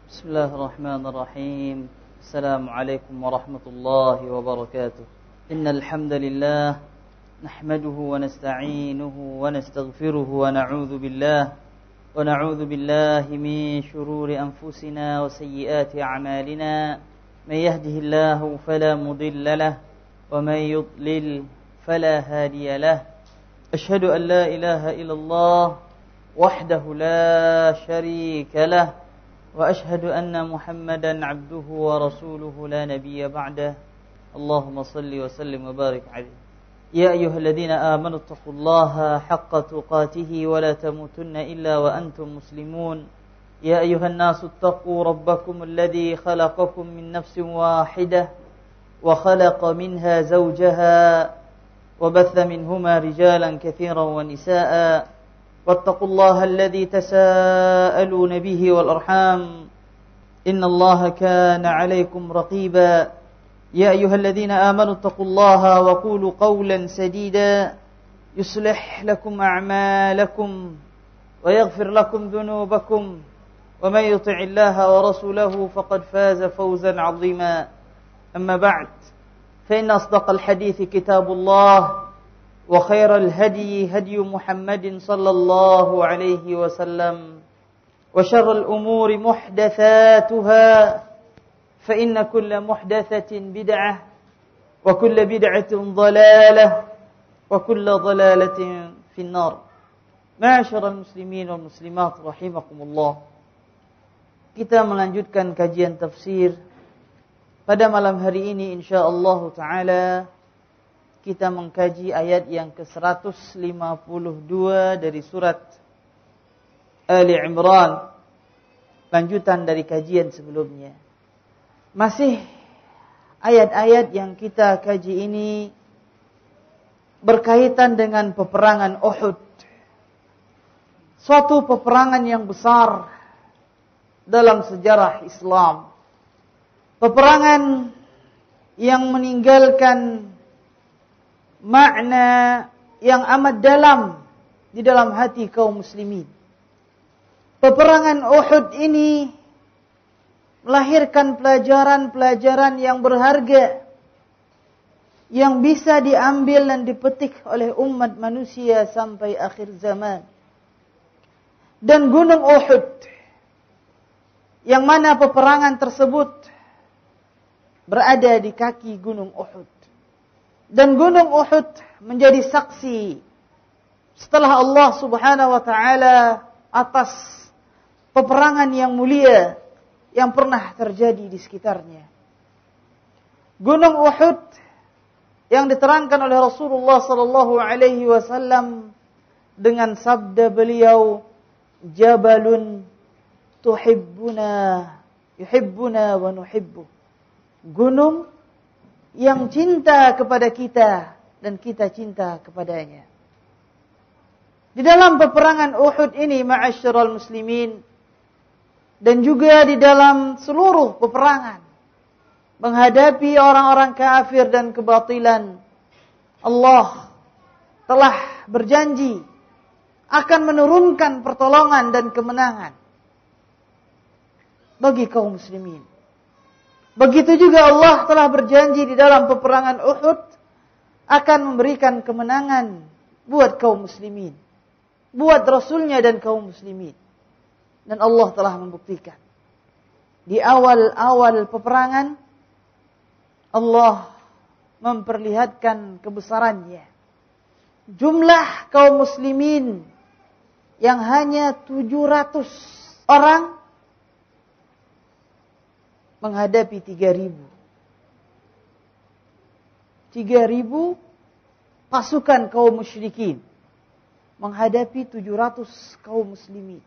بسم الله الرحمن الرحيم. السلام عليكم ورحمة الله وبركاته. إن الحمد لله نحمده ونستعينه ونستغفره ونعوذ بالله من شرور أنفسنا وسيئات أعمالنا. من يهده الله فلا مضل له ومن يضلل فلا هادي له. أشهد أن لا إله إلا الله وحده لا شريك له وأشهد أن محمدا عبده ورسوله لا نبي بعده. اللهم صل وسلم وبارك عليه. يا أيها الذين آمنوا اتقوا الله حق تقاته ولا تموتن إلا وأنتم مسلمون. يا أيها الناس اتقوا ربكم الذي خلقكم من نفس واحدة وخلق منها زوجها وبث منهما رجالا كثيرا ونساء واتقوا الله الذي تساءلون به والأرحام إن الله كان عليكم رقيبا. يا أيها الذين آمنوا اتقوا الله وقولوا قولا سديدا يصلح لكم أعمالكم ويغفر لكم ذنوبكم ومن يطع الله ورسوله فقد فاز فوزا عظيما. أما بعد فإن أصدق الحديث كتاب الله وخير الهدي هدي محمد صلى الله عليه وسلم وشر الأمور محدثاتها فإن كل محدثة بدعة وكل بدعة ضلالة وكل ضلالة في النار. معاشر المسلمين والmuslimat rahimakumullah. Kita melanjutkan kajian tafsir pada malam hari ini insyaallah taala. Kita mengkaji ayat yang ke-152 dari surat Ali Imran, lanjutan dari kajian sebelumnya. Masih ayat-ayat yang kita kaji ini berkaitan dengan peperangan Uhud. Suatu peperangan yang besar dalam sejarah Islam. Peperangan yang meninggalkan makna yang amat dalam di dalam hati kaum muslimin. Peperangan Uhud ini melahirkan pelajaran-pelajaran yang berharga yang bisa diambil dan dipetik oleh umat manusia sampai akhir zaman. Dan gunung Uhud, yang mana peperangan tersebut berada di kaki gunung Uhud. Dan gunung Uhud menjadi saksi setelah Allah Subhanahu wa taala atas peperangan yang mulia yang pernah terjadi di sekitarnya. Gunung Uhud yang diterangkan oleh Rasulullah sallallahu alaihi wasallam dengan sabda beliau, "Jabalun yuhibbuna wa nuhibbu." Gunung yang cinta kepada kita dan kita cinta kepadanya. Di dalam peperangan Uhud ini ma'asyiral muslimin, dan juga di dalam seluruh peperangan menghadapi orang-orang kafir dan kebatilan, Allah telah berjanji akan menurunkan pertolongan dan kemenangan bagi kaum muslimin. Begitu juga Allah telah berjanji di dalam peperangan Uhud akan memberikan kemenangan buat kaum muslimin, buat Rasulnya dan kaum muslimin. Dan Allah telah membuktikan. Di awal-awal peperangan, Allah memperlihatkan kebesarannya. Jumlah kaum muslimin yang hanya 700 orang menghadapi 3.000. 3.000 pasukan kaum musyrikin menghadapi 700 kaum muslimin.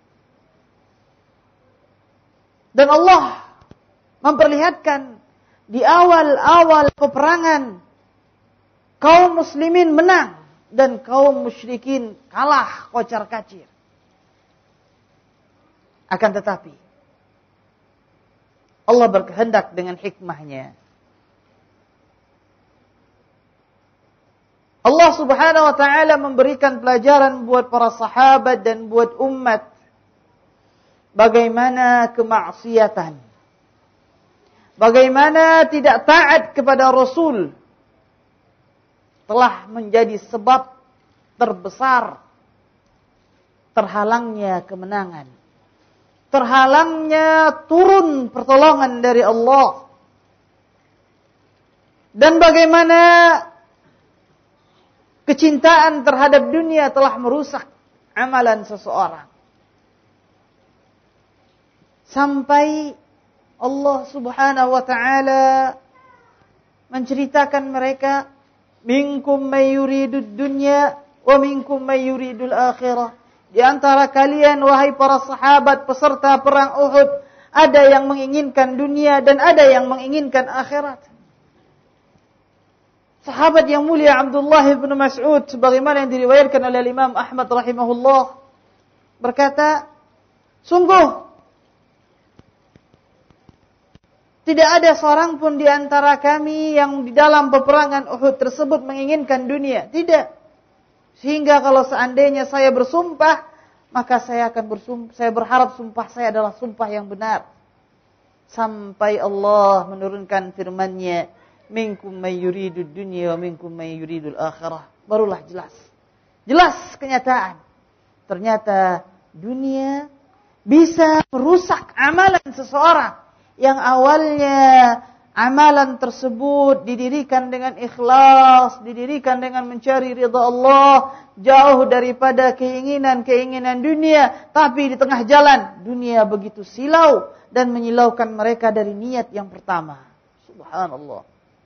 Dan Allah memperlihatkan di awal-awal peperangan kaum muslimin menang dan kaum musyrikin kalah kocar-kacir. Akan tetapi Allah berkehendak dengan hikmahnya. Allah Subhanahu wa taala memberikan pelajaran buat para sahabat dan buat umat bagaimana kemaksiatan, bagaimana tidak taat kepada Rasul telah menjadi sebab terbesar terhalangnya kemenangan, terhalangnya turun pertolongan dari Allah. Dan bagaimana kecintaan terhadap dunia telah merusak amalan seseorang. Sampai Allah Subhanahu wa taala menceritakan mereka, minkum may yuridud dunya wa minkum may yuridul akhirah. Di antara kalian wahai para sahabat peserta perang Uhud, ada yang menginginkan dunia dan ada yang menginginkan akhirat. Sahabat yang mulia Abdullah bin Mas'ud sebagaimana yang diriwayatkan oleh Imam Ahmad rahimahullah berkata, sungguh tidak ada seorang pun di antara kami yang di dalam peperangan Uhud tersebut menginginkan dunia. Tidak. Sehingga kalau seandainya saya bersumpah, maka saya akan bersumpah, saya berharap sumpah saya adalah sumpah yang benar. Sampai Allah menurunkan firman-Nya, minkum may yuridud dunya wa minkum may yuridul akhirah. Barulah jelas. Jelas kenyataan. Ternyata dunia bisa merusak amalan seseorang. Yang awalnya amalan tersebut didirikan dengan ikhlas, didirikan dengan mencari ridha Allah, jauh daripada keinginan-keinginan dunia, tapi di tengah jalan dunia begitu silau dan menyilaukan mereka dari niat yang pertama. Subhanallah.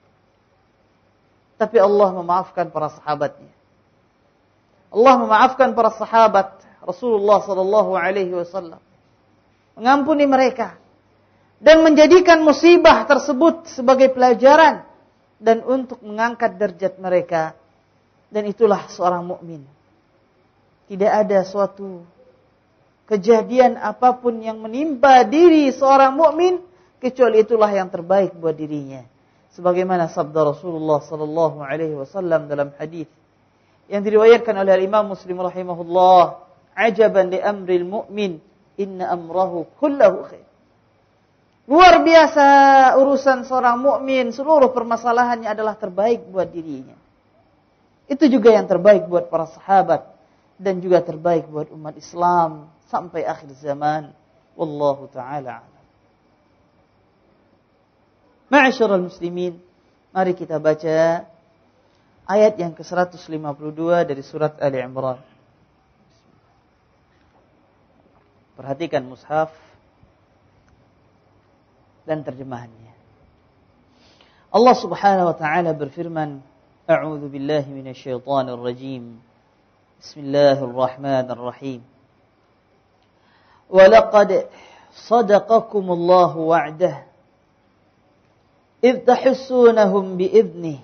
Tapi Allah memaafkan para sahabatnya. Allah memaafkan para sahabat Rasulullah sallallahu alaihi wasallam. Mengampuni mereka dan menjadikan musibah tersebut sebagai pelajaran dan untuk mengangkat derajat mereka. Dan itulah seorang mukmin. Tidak ada suatu kejadian apapun yang menimpa diri seorang mukmin kecuali itulah yang terbaik buat dirinya. Sebagaimana sabda Rasulullah sallallahu alaihi wasallam dalam hadis yang diriwayatkan oleh Imam Muslim rahimahullah, "Ajaban li amril mu'min, inna amrahu kullahu khair." Luar biasa urusan seorang mukmin, seluruh permasalahannya adalah terbaik buat dirinya. Itu juga yang terbaik buat para sahabat dan juga terbaik buat umat Islam sampai akhir zaman. Wallahu taala a'lam. Ma'asyiral muslimin, mari kita baca ayat yang ke-152 dari surat Ali Imran. Perhatikan mushaf dan terjemahannya. Allah Subhanahu wa taala berfirman, A'udzu billahi minasyaitonir rajim. Bismillahirrahmanirrahim. Wa laqad sadaqakumullahu wa'dah إذ تحسونهم بإذنه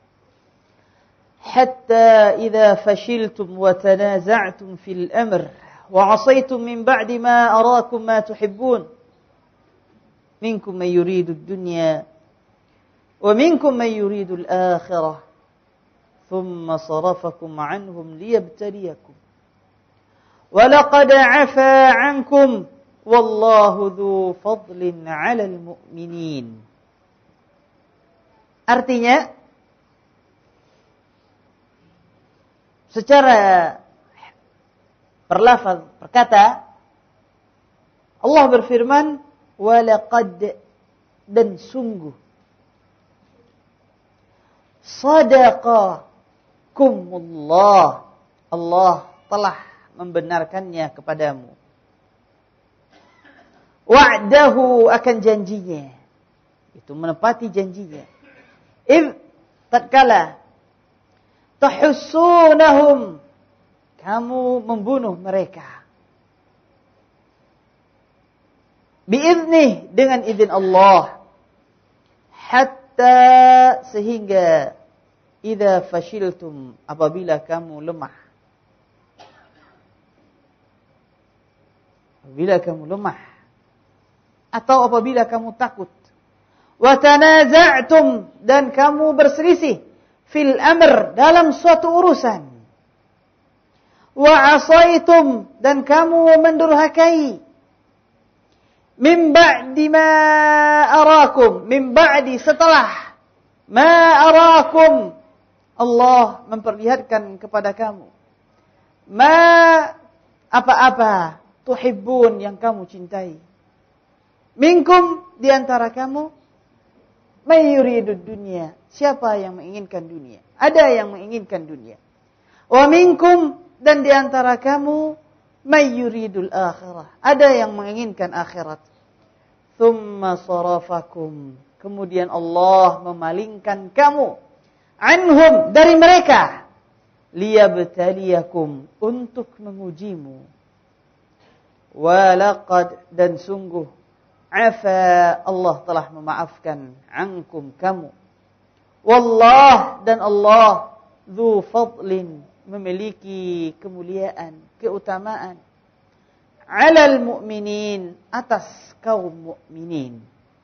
حتى إذا فشلتم وتنازعتم في الأمر وعصيتم من بعد ما أراكم ما تحبون منكم من يريد الدنيا ومنكم من يريد الآخرة ثم صرفكم عنهم ليبتليكم ولقد عفا عنكم والله ذو فضل على المؤمنين. Artinya, secara berlafaz berkata, Allah berfirman, walaqad, dan sungguh, sadaqakumullah, Allah telah membenarkannya kepadamu. Wa'dahu, akan janjinya, itu menepati janjinya. Tatkala tahussunahum, kamu membunuh mereka, biiznih, dengan izin Allah, hatta, sehingga, idza fashiltum, apabila kamu lemah, atau apabila kamu takut, wa tanaza'tum, dan kamu berselisih, fil amr, dalam suatu urusan, wa asaitum, dan kamu mendurhakai, Min ba'di ma arakum, min ba'di setelah ma arakum, Allah memperlihatkan kepada kamu ma apa-apa tuhibbun yang kamu cintai. Minkum di antara kamu may yuridud dunya, siapa yang menginginkan dunia? Ada yang menginginkan dunia. Wa minkum, dan di antara kamu may yuridul akhirah, ada yang menginginkan akhirat. Thumma sarafakum, kemudian Allah memalingkan kamu anhum, dari mereka, liyabtaliyakum, untuk mengujimu. Walaqad, dan sungguh, afa, Allah telah memaafkan, ankum, kamu. Wallah, dan Allah, dzu fadlin, memiliki kemuliaan, keutamaan, alal mu'minin, atas kaum mukminin.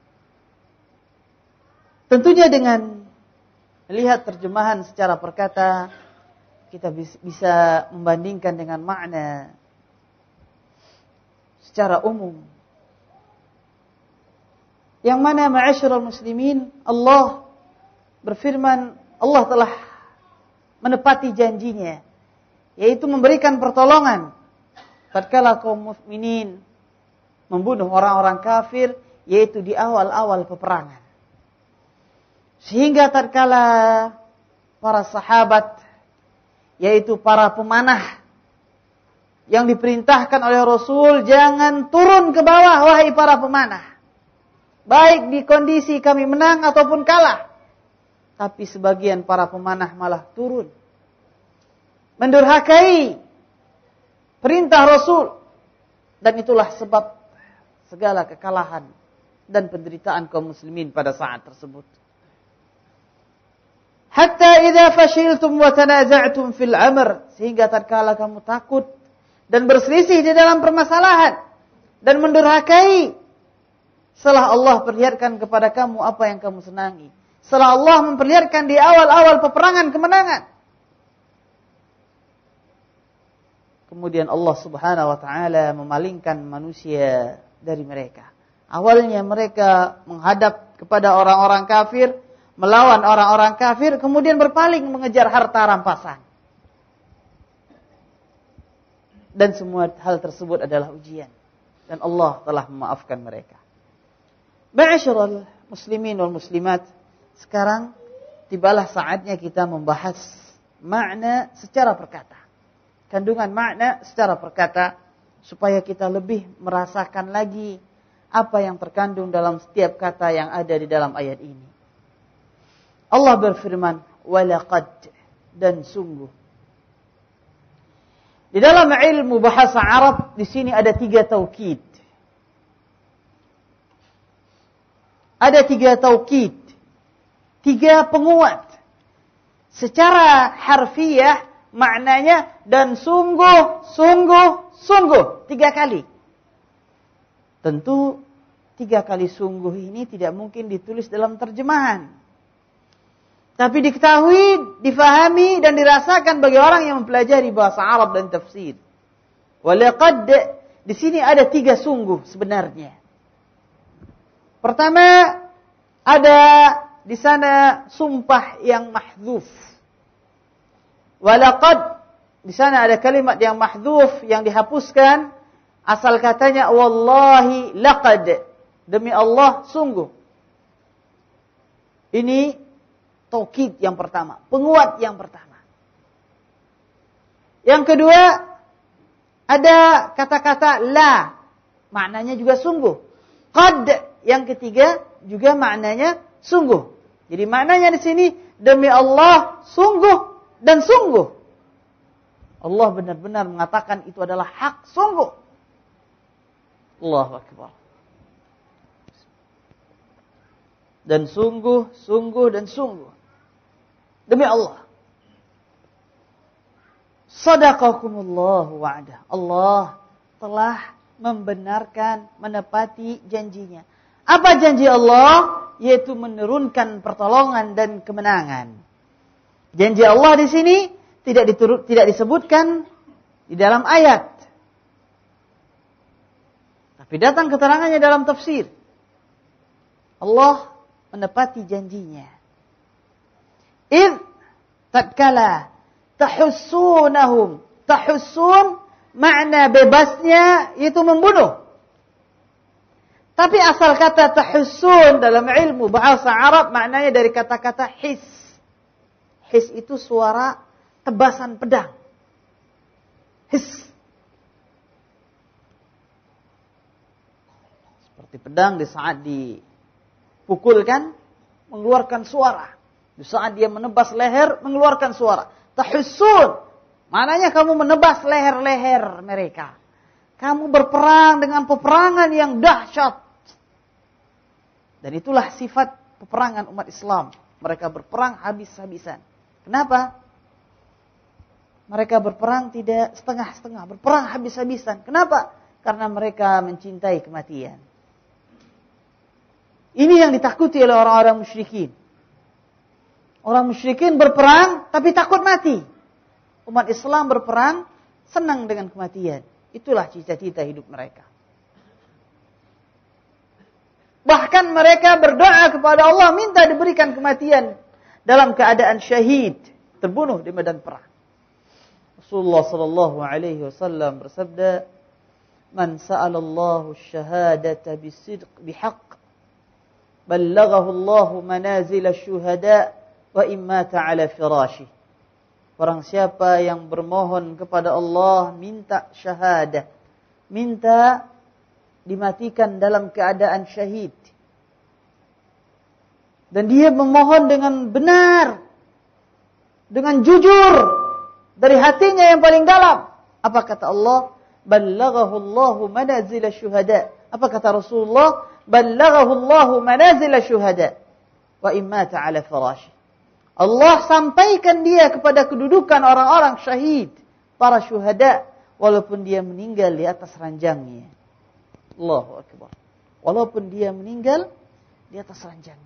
Tentunya dengan melihat terjemahan secara perkata, kita bisa membandingkan dengan makna secara umum. Yang mana ma'asyiral muslimin, Allah berfirman, Allah telah menepati janjinya, yaitu memberikan pertolongan tatkala kaum mukminin membunuh orang-orang kafir, yaitu di awal-awal peperangan. Sehingga tatkala para sahabat, yaitu para pemanah yang diperintahkan oleh Rasul, jangan turun ke bawah wahai para pemanah, baik di kondisi kami menang ataupun kalah. Tapi sebagian para pemanah malah turun, mendurhakai perintah Rasul. Dan itulah sebab segala kekalahan dan penderitaan kaum muslimin pada saat tersebut. Hatta idza fashiltum wa tanaza'tum fil amr, sehingga tatkala kamu takut dan berselisih di dalam permasalahan dan mendurhakai, setelah Allah perlihatkan kepada kamu apa yang kamu senangi, setelah Allah memperlihatkan di awal-awal peperangan kemenangan, kemudian Allah Subhanahu wa taala memalingkan manusia dari mereka. Awalnya mereka menghadap kepada orang-orang kafir, melawan orang-orang kafir, kemudian berpaling mengejar harta rampasan. Dan semua hal tersebut adalah ujian, dan Allah telah memaafkan mereka. Ma'asyiral muslimin wal muslimat, sekarang tibalah saatnya kita membahas makna secara perkata. Kandungan makna secara perkata, supaya kita lebih merasakan lagi apa yang terkandung dalam setiap kata yang ada di dalam ayat ini. Allah berfirman, walaqad, dan sungguh. Di dalam ilmu bahasa Arab, di sini ada 3 taukid. Ada 3 taukid, 3 penguat. Secara harfiah maknanya dan sungguh, sungguh, sungguh 3 kali. Tentu 3 kali sungguh ini tidak mungkin ditulis dalam terjemahan. Tapi diketahui, difahami dan dirasakan bagi orang yang mempelajari bahasa Arab dan tafsir. Walaqad, di sini ada 3 sungguh sebenarnya. Pertama, ada di sana sumpah yang mahdzuf. Walaqad, di sana ada kalimat yang mahdzuf, yang dihapuskan. Asal katanya wallahi laqad, demi Allah sungguh. Ini taukid yang pertama, penguat yang pertama. Yang kedua, ada kata-kata la, maknanya juga sungguh. Qad, yang ketiga juga maknanya sungguh. Jadi maknanya di sini demi Allah sungguh dan sungguh. Allah benar-benar mengatakan itu adalah hak sungguh. Allahu Akbar. Dan sungguh, sungguh dan sungguh. Demi Allah. Sadaqakumullahu wa'dah. Allah telah membenarkan, menepati janjinya. Apa janji Allah? Yaitu menurunkan pertolongan dan kemenangan. Janji Allah di sini tidak disebutkan di dalam ayat. Tapi datang keterangannya dalam tafsir. Allah menepati janjinya. Idh tatkala tahussunahum. Tahussun makna bebasnya itu membunuh. Tapi asal kata tahussun dalam ilmu bahasa Arab maknanya dari kata-kata his. His itu suara tebasan pedang. His. Seperti pedang di saat dipukulkan mengeluarkan suara. Di saat dia menebas leher mengeluarkan suara. Tahussun. Maknanya kamu menebas leher-leher mereka. Kamu berperang dengan peperangan yang dahsyat. Dan itulah sifat peperangan umat Islam. Mereka berperang habis-habisan. Kenapa? Mereka berperang tidak setengah-setengah. Berperang habis-habisan. Kenapa? Karena mereka mencintai kematian. Ini yang ditakuti oleh orang-orang musyrikin. Orang musyrikin berperang tapi takut mati. Umat Islam berperang senang dengan kematian. Itulah cita-cita hidup mereka. Bahkan mereka berdoa kepada Allah minta diberikan kematian dalam keadaan syahid, terbunuh di medan perang. Rasulullah sallallahu alaihi wasallam bersabda, "Man sa'alallahu asy-syahadata bisidq bihaq, ballaghahu Allahu manazil asy-syuhada wa imma ta'ala firashi." Orang siapa yang bermohon kepada Allah minta syahadah, minta dimatikan dalam keadaan syahid. Dan dia memohon dengan benar, dengan jujur, dari hatinya yang paling dalam. Apa kata Allah? Ballaghahu Allahu manazil syuhada. Apa kata Rasulullah? Ballaghahu Allahu manazil syuhada. Wa imma ta'ala firashi. Allah sampaikan dia kepada kedudukan orang-orang syahid, para syuhada, walaupun dia meninggal di atas ranjangnya. Allahu Akbar. Walaupun dia meninggal di atas ranjangnya.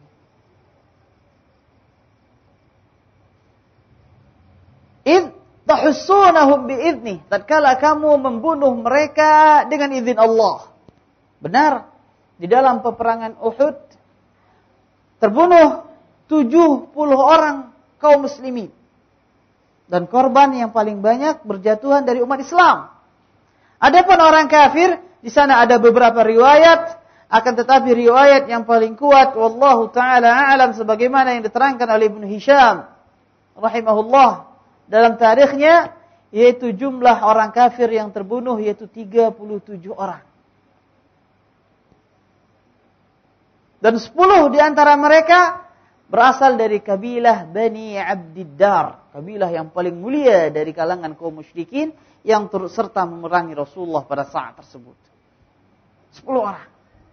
Idh tahussunahum bi'idnih. Tatkala kamu membunuh mereka dengan izin Allah. Benar, di dalam peperangan Uhud terbunuh 70 orang kaum muslimin. Dan korban yang paling banyak berjatuhan dari umat Islam. Adapun orang kafir, di sana ada beberapa riwayat, akan tetapi riwayat yang paling kuat wallahu taala a'lam sebagaimana yang diterangkan oleh Ibnu Hisham rahimahullah dalam tarikhnya, yaitu jumlah orang kafir yang terbunuh yaitu 37 orang. Dan 10 di antara mereka berasal dari kabilah Bani Abdiddar, kabilah yang paling mulia dari kalangan kaum musyrikin yang turut serta memerangi Rasulullah pada saat tersebut. 10 orang.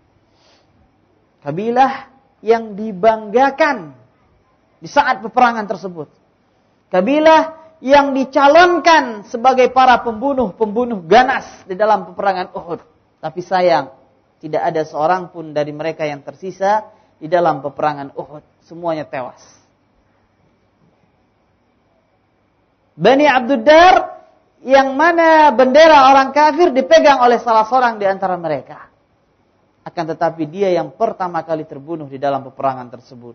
Kabilah yang dibanggakan di saat peperangan tersebut. Kabilah yang dicalonkan sebagai para pembunuh ganas di dalam peperangan Uhud. Tapi sayang, tidak ada seorang pun dari mereka yang tersisa di dalam peperangan Uhud. Semuanya tewas. Bani Abdiddar, yang mana bendera orang kafir dipegang oleh salah seorang di antara mereka. Akan tetapi dia yang pertama kali terbunuh di dalam peperangan tersebut.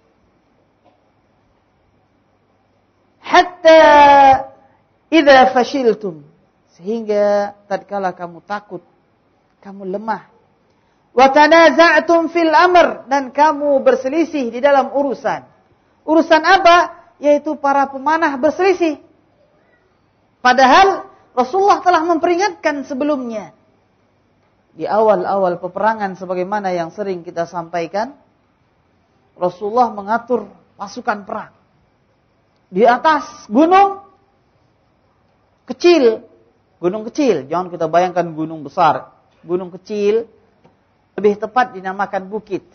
Hatta idza fashiltum, sehingga tatkala kamu takut, kamu lemah. Wa tanaza'tum fil amr, dan kamu berselisih di dalam urusan. Urusan apa? Yaitu para pemanah berselisih. Padahal Rasulullah telah memperingatkan sebelumnya. Di awal-awal peperangan sebagaimana yang sering kita sampaikan, Rasulullah mengatur pasukan perang. Di atas gunung kecil, jangan kita bayangkan gunung besar. Gunung kecil, lebih tepat dinamakan bukit.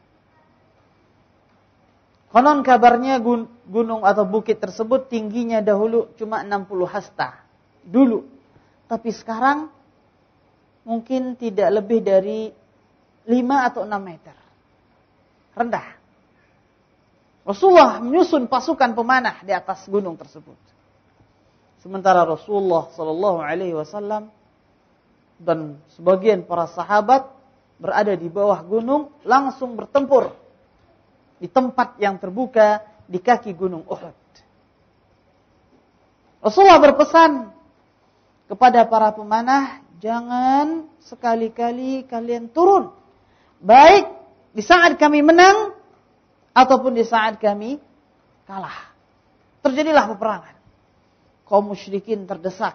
Konon kabarnya gunung atau bukit tersebut tingginya dahulu cuma 60 hasta. Dulu. Tapi sekarang mungkin tidak lebih dari 5 atau 6 meter. Rendah. Rasulullah menyusun pasukan pemanah di atas gunung tersebut. Sementara Rasulullah SAW Dan sebagian para sahabat berada di bawah gunung langsung bertempur di tempat yang terbuka di kaki gunung Uhud. Rasulullah berpesan kepada para pemanah, jangan sekali-kali kalian turun. Baik di saat kami menang ataupun di saat kami kalah. Terjadilah peperangan. Kaum musyrikin terdesak.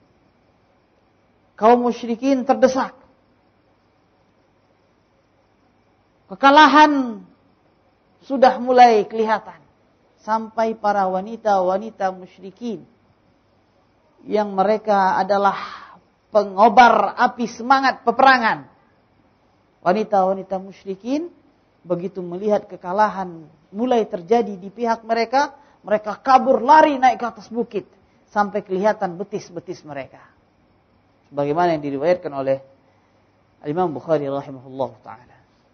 Kekalahan sudah mulai kelihatan. Sampai para wanita-wanita musyrikin yang mereka adalah pengobar api semangat peperangan. Wanita-wanita musyrikin begitu melihat kekalahan mulai terjadi di pihak mereka, mereka kabur lari naik ke atas bukit sampai kelihatan betis-betis mereka. Sebagaimana yang diriwayatkan oleh Imam Bukhari rahimahullah taala.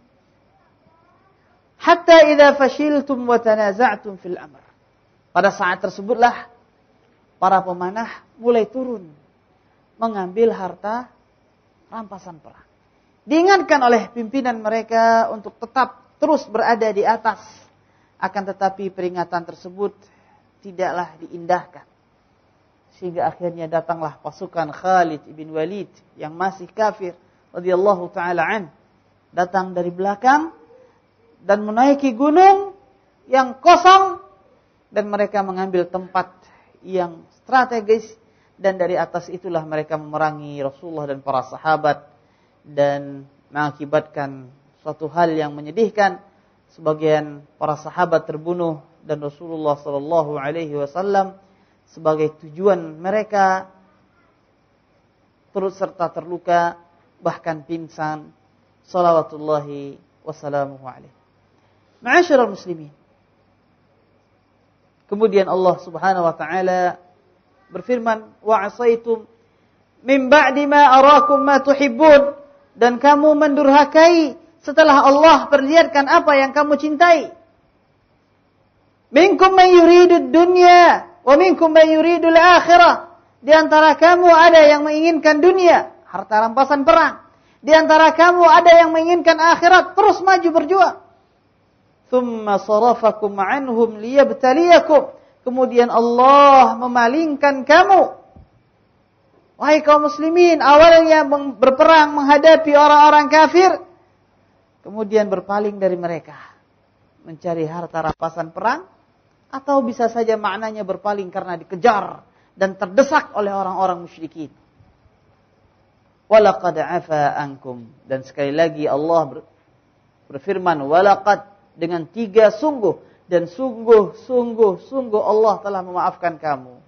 Hatta idza fashiltum wa tanaza'tum fil amr. Pada saat tersebutlah para pemanah mulai turun mengambil harta rampasan perang. Diingatkan oleh pimpinan mereka untuk tetap terus berada di atas. Akan tetapi peringatan tersebut tidaklah diindahkan. Sehingga akhirnya datanglah pasukan Khalid ibn Walid yang masih kafir radhiyallahu taala an, datang dari belakang dan menaiki gunung yang kosong dan mereka mengambil tempat yang strategis dan dari atas itulah mereka memerangi Rasulullah dan para sahabat dan mengakibatkan suatu hal yang menyedihkan. Sebagian para sahabat terbunuh dan Rasulullah sallallahu alaihi wasallam sebagai tujuan mereka turut serta terluka bahkan pingsan salawatullahi wassalamuhu alaihi. Ma'asyiral muslimin. Kemudian Allah Subhanahu wa taala berfirman, "Wa 'asaitum min ba'di ma arakum ma tuhibbun." Dan kamu mendurhakai setelah Allah perlihatkan apa yang kamu cintai. Minkum man yuridud dunya wa minkum man yuridul akhirah. Di antara kamu ada yang menginginkan dunia, harta rampasan perang. Di antara kamu ada yang menginginkan akhirat, terus maju berjuang. Thumma sarafakum anhum liyabtaliyakum. Kemudian Allah memalingkan kamu. Wahai kaum muslimin, awalnya berperang menghadapi orang-orang kafir, kemudian berpaling dari mereka, mencari harta rampasan perang, atau bisa saja maknanya berpaling karena dikejar dan terdesak oleh orang-orang musyrikin. Walaqad afa ankum, dan sekali lagi Allah berfirman walaqad dengan 3 sungguh, dan sungguh Allah telah memaafkan kamu.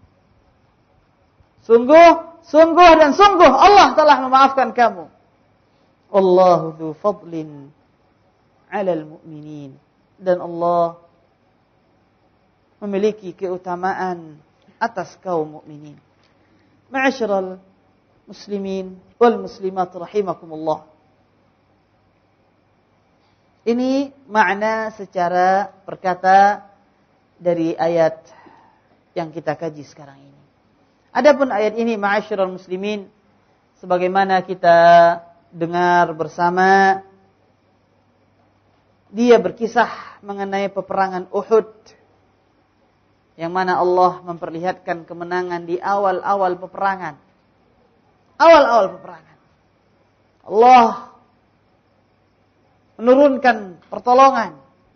Sungguh dan sungguh Allah telah memaafkan kamu. Allahu dzu fadlin 'alal mu'minin. Dan Allah memiliki keutamaan atas kaum mukminin. Ma'asyiral muslimin wal muslimat rahimakumullah. Ini makna secara perkata dari ayat yang kita kaji sekarang ini. Adapun ayat ini ma'asyiral muslimin, sebagaimana kita dengar bersama, dia berkisah mengenai peperangan Uhud, yang mana Allah memperlihatkan kemenangan di awal-awal peperangan. Awal-awal peperangan. Allah menurunkan pertolongan.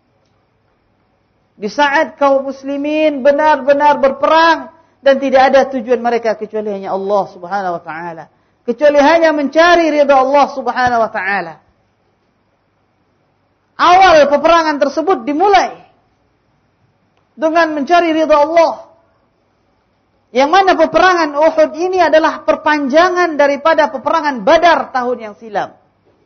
Di saat kaum muslimin benar-benar berperang dan tidak ada tujuan mereka kecuali hanya Allah Subhanahu wa taala, kecuali hanya mencari ridha Allah Subhanahu wa taala. Awal peperangan tersebut dimulai dengan mencari ridha Allah. Yang mana peperangan Uhud ini adalah perpanjangan daripada peperangan Badar tahun yang silam.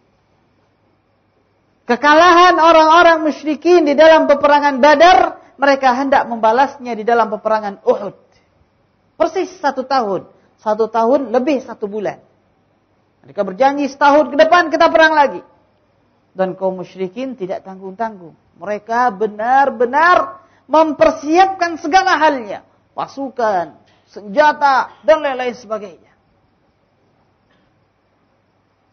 Kekalahan orang-orang musyrikin di dalam peperangan Badar, mereka hendak membalasnya di dalam peperangan Uhud. Persis 1 tahun. 1 tahun lebih 1 bulan. Mereka berjanji setahun ke depan kita perang lagi. Dan kaum musyrikin tidak tanggung-tanggung. Mereka benar-benar mempersiapkan segala halnya. Pasukan, senjata, dan lain-lain sebagainya.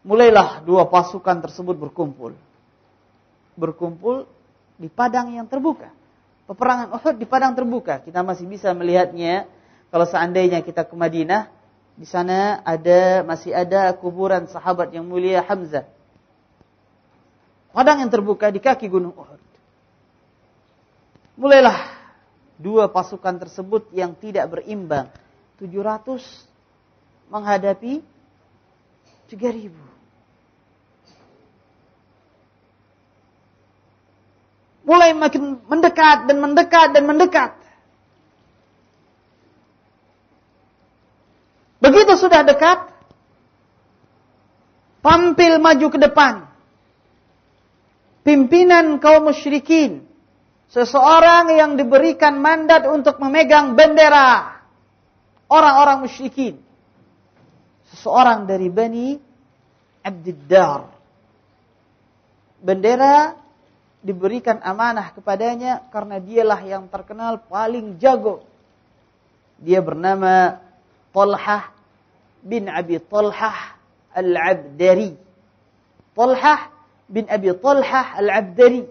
mulailah dua pasukan tersebut berkumpul. Berkumpul di padang yang terbuka. Peperangan Uhud di padang terbuka. Kita masih bisa melihatnya kalau seandainya kita ke Madinah, di sana masih ada kuburan sahabat yang mulia Hamzah. Padang yang terbuka di kaki gunung Uhud. Mulailah dua pasukan tersebut yang tidak berimbang. 700 menghadapi 3.000. Mulai makin mendekat dan mendekat dan mendekat. Begitu sudah dekat, tampil maju ke depan pimpinan kaum musyrikin, seseorang yang diberikan mandat untuk memegang bendera orang-orang musyrikin, seseorang dari Bani Abdiddar. Bendera diberikan amanah kepadanya karena dialah yang terkenal paling jago. Dia bernama Talhah bin Abi Talhah Al-Abdari. Talhah bin Abi Talhah Al-Abdari.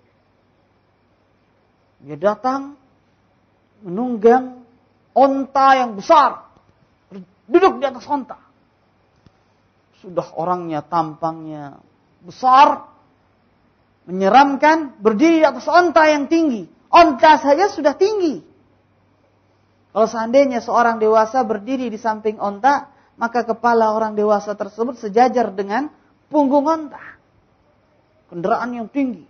Dia datang menunggang onta yang besar. Duduk di atas onta. Sudah orangnya tampangnya besar, menyeramkan, berdiri di atas onta yang tinggi. Onta saja sudah tinggi. Kalau seandainya seorang dewasa berdiri di samping onta, maka kepala orang dewasa tersebut sejajar dengan punggung onta. Kendaraan yang tinggi.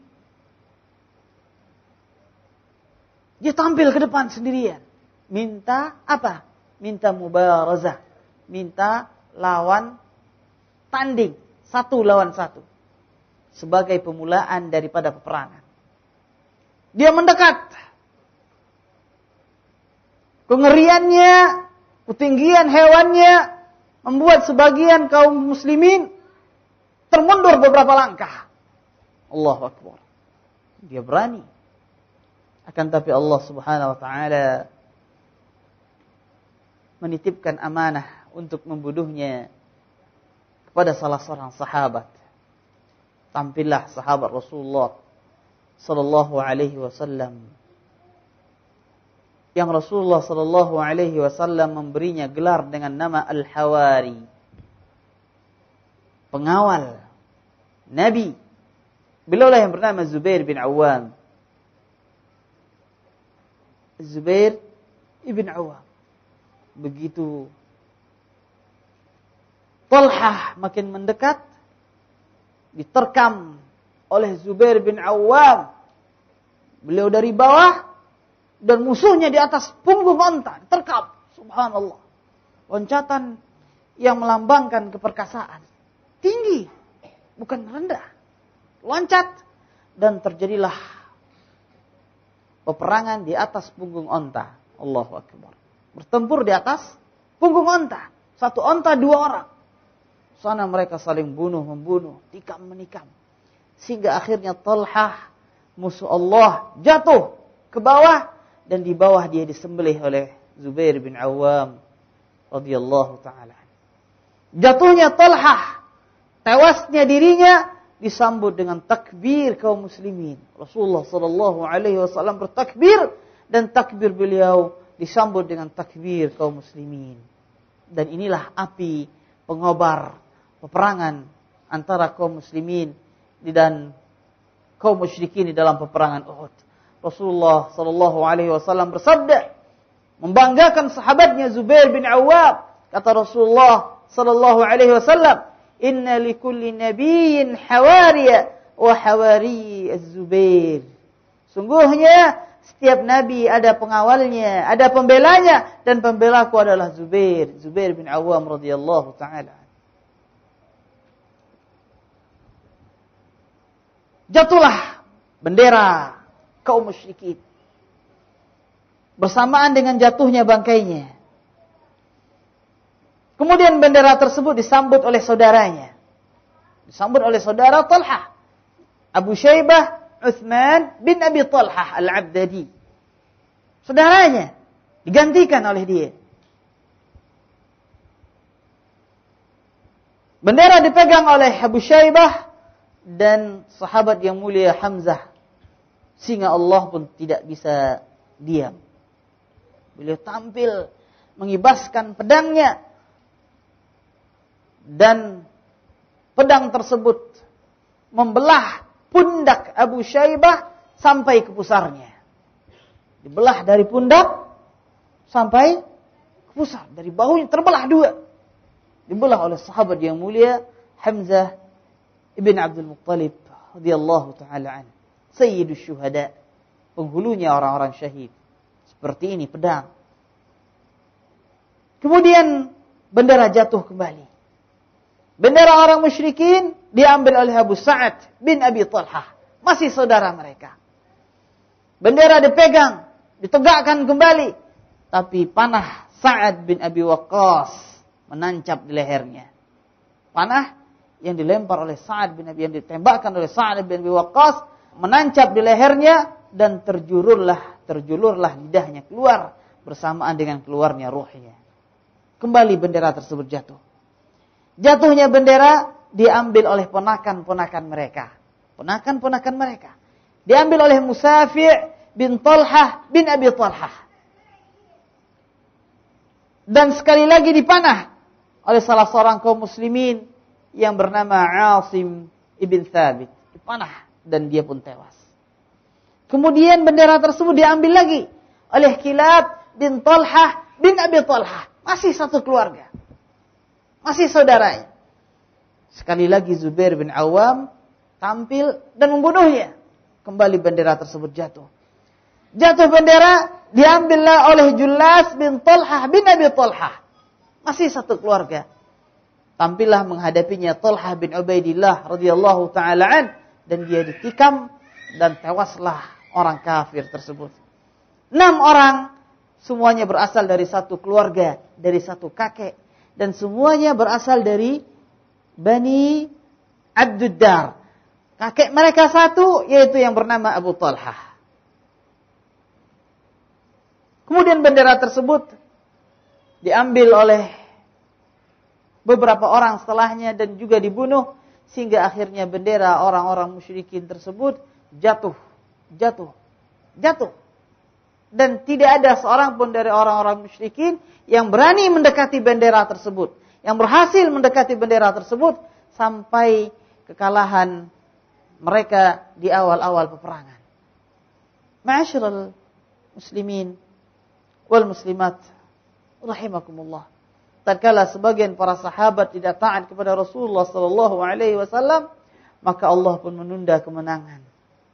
Dia tampil ke depan sendirian. Minta apa? Minta mubarazah. Minta lawan tanding. 1 lawan 1. Sebagai pemulaan daripada peperangan. Dia mendekat. Kengeriannya, ketinggian hewannya membuat sebagian kaum muslimin termundur beberapa langkah. Allahu Akbar. Dia berani. Akan tapi Allah Subhanahu wa taala menitipkan amanah untuk membunuhnya kepada salah seorang sahabat. Tampillah sahabat Rasulullah sallallahu alaihi wasallam yang Rasulullah sallallahu alaihi wasallam memberinya gelar dengan nama Al-Hawari, pengawal Nabi. Beliaulah yang bernama Zubair bin Awam. Zubair ibn Awam. Begitu Talhah makin mendekat, diterkam oleh Zubair bin Awam. Beliau dari bawah dan musuhnya di atas punggung onta, terkam. Subhanallah. Loncatan yang melambangkan keperkasaan. Tinggi, bukan rendah. Loncat dan terjadilah peperangan di atas punggung onta. Allahu Akbar. Bertempur di atas punggung onta. 1 onta 2 orang. Sana mereka saling bunuh-membunuh, tikam-menikam. Sehingga akhirnya Talhah, musuh Allah, jatuh ke bawah. Dan di bawah dia disembelih oleh Zubair bin Awam radhiyallahu ta'ala. Jatuhnya Talhah, tewasnya dirinya, disambut dengan takbir kaum muslimin. Rasulullah sallallahu alaihi wasallam bertakbir. Dan takbir beliau disambut dengan takbir kaum muslimin. Dan inilah api pengobar peperangan antara kaum muslimin dan kaum musyrikin di dalam peperangan Uhud. Rasulullah sallallahu alaihi wasallam bersabda, membanggakan sahabatnya Zubair bin Awwam. Kata Rasulullah sallallahu alaihi wasallam, "Inna likulli nabiyyin hawariya wa hawari az-Zubair." Sungguhnya setiap nabi ada pengawalnya, ada pembelanya, dan pembelaku adalah Zubair bin Awwam radhiyallahu taala. Jatuhlah bendera kaum musyrikin. Bersamaan dengan jatuhnya bangkainya. Kemudian bendera tersebut disambut oleh saudaranya. Disambut oleh saudara Talhah. Abu Syaibah Uthman bin Abi Talhah Al-Abdadi. Saudaranya digantikan oleh dia. Bendera dipegang oleh Abu Syaibah dan sahabat yang mulia Hamzah. Sehingga Allah pun tidak bisa diam. Beliau tampil mengibaskan pedangnya. Dan pedang tersebut membelah pundak Abu Syaibah sampai ke pusarnya. Dibelah dari pundak sampai ke pusar. Dari bahunya terbelah dua. Dibelah oleh sahabat yang mulia Hamzah ibn Abdul Muttalib radhiyallahu taala an. Sayyidus syuhada, penghulunya orang-orang syahid. Seperti ini pedang. Kemudian bendera jatuh kembali. Bendera orang musyrikin diambil oleh Abu Sa'ad bin Abi Talhah. Masih saudara mereka. Bendera dipegang, ditegakkan kembali. Tapi panah Sa'ad bin Abi Waqqas menancap di lehernya. Panah yang dilempar oleh Sa'ad bin Abi, yang ditembakkan oleh Sa'ad bin Abi Waqqas menancap di lehernya dan terjulurlah lidahnya keluar bersamaan dengan keluarnya ruhnya. Kembali bendera tersebut jatuh. Jatuhnya bendera diambil oleh ponakan-ponakan mereka. Ponakan-ponakan mereka. Diambil oleh Musafi' bin Talhah bin Abi Talhah. Dan sekali lagi dipanah oleh salah seorang kaum muslimin yang bernama Asim ibn Thabit. Dipanah dan dia pun tewas. Kemudian bendera tersebut diambil lagi oleh Kilab bin Talhah bin Abi Talhah. Masih satu keluarga. Masih saudaranya. Sekali lagi Zubair bin Awam tampil dan membunuhnya. Kembali bendera tersebut jatuh. Jatuh bendera diambillah oleh Julas bin Talhah bin Abi Talhah. Masih satu keluarga. Tampillah menghadapinya Talhah bin Ubaidillah radhiyallahu taala an dan dia ditikam dan tewaslah orang kafir tersebut. 6 orang semuanya berasal dari satu keluarga, dari satu kakek. Dan semuanya berasal dari Bani Abduddar. Kakek mereka satu, yaitu yang bernama Abu Talhah. Kemudian bendera tersebut diambil oleh beberapa orang setelahnya dan juga dibunuh. Sehingga akhirnya bendera orang-orang musyrikin tersebut jatuh. Dan tidak ada seorang pun dari orang-orang musyrikin yang berani mendekati bendera tersebut. Yang berhasil mendekati bendera tersebut sampai kekalahan mereka di awal-awal peperangan. Ma'asyiral muslimin wal muslimat rahimakumullah. Tatkala sebagian para sahabat tidak taat kepada Rasulullah sallallahu alaihi wasallam, maka Allah pun menunda kemenangan.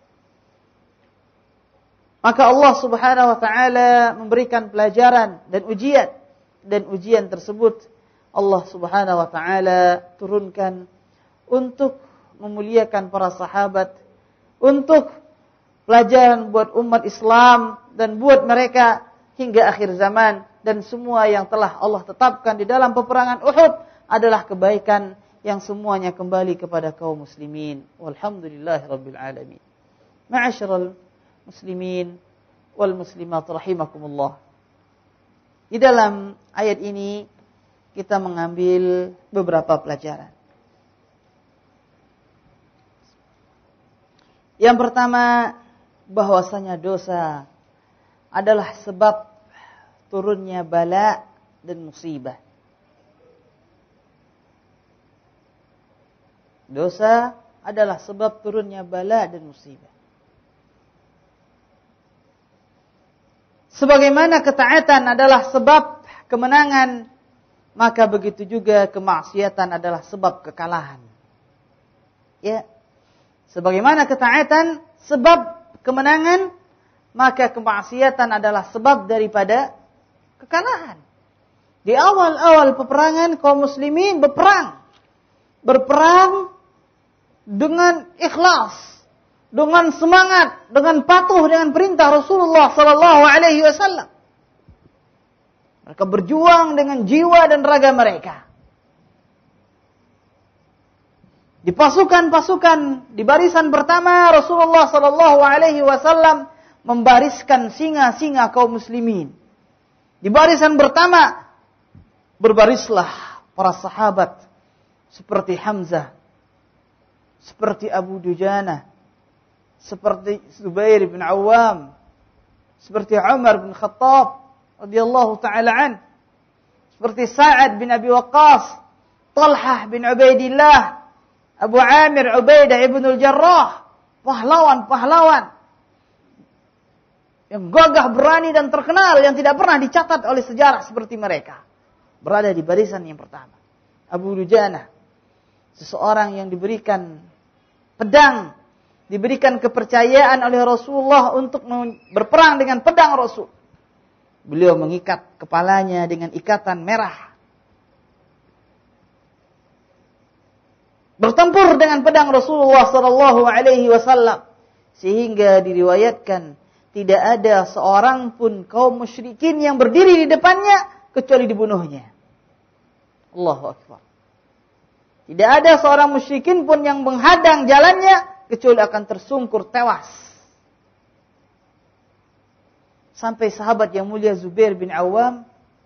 Maka Allah Subhanahu wa taala memberikan pelajaran dan ujian. Dan ujian tersebut Allah Subhanahu wa taala turunkan untuk memuliakan para sahabat, untuk pelajaran buat umat Islam dan buat mereka hingga akhir zaman, dan semua yang telah Allah tetapkan di dalam peperangan Uhud adalah kebaikan yang semuanya kembali kepada kaum muslimin. Walhamdulillahirabbil alamin. Ma'asyiral muslimin wal muslimat rahimakumullah. Di dalam ayat ini kita mengambil beberapa pelajaran. Yang pertama, bahwasanya dosa adalah sebab turunnya bala dan musibah. Dosa adalah sebab turunnya bala dan musibah. Sebagaimana ketaatan adalah sebab kemenangan, maka begitu juga kemaksiatan adalah sebab kekalahan. Ya. Sebagaimana ketaatan sebab kemenangan, maka kemaksiatan adalah sebab daripada kekalahan. Di awal-awal peperangan kaum muslimin berperang dengan ikhlas, dengan semangat, dengan patuh dengan perintah Rasulullah sallallahu alaihi wasallam. Mereka berjuang dengan jiwa dan raga mereka. Di pasukan-pasukan, di barisan pertama Rasulullah sallallahu alaihi wasallam membariskan singa-singa kaum muslimin. Di barisan pertama berbarislah para sahabat seperti Hamzah, seperti Abu Dujana, seperti Zubair bin Awam, seperti Umar bin Khattab radhiyallahu taala an, seperti Sa'ad bin Abi Waqqas, Talhah bin Ubaidillah, Abu Amir Ubaidah ibn al-Jarrah, pahlawan-pahlawan yang gagah, berani dan terkenal, yang tidak pernah dicatat oleh sejarah seperti mereka, berada di barisan yang pertama. Abu Dujana, seseorang yang diberikan pedang, diberikan kepercayaan oleh Rasulullah untuk berperang dengan pedang Rasul. Beliau mengikat kepalanya dengan ikatan merah, bertempur dengan pedang Rasulullah sallallahu alaihi wasallam, sehingga diriwayatkan tidak ada seorang pun kaum musyrikin yang berdiri di depannya kecuali dibunuhnya. Allahu akbar. Tidak ada seorang musyrikin pun yang menghadang jalannya kecuali akan tersungkur tewas. Sampai sahabat yang mulia Zubair bin Awam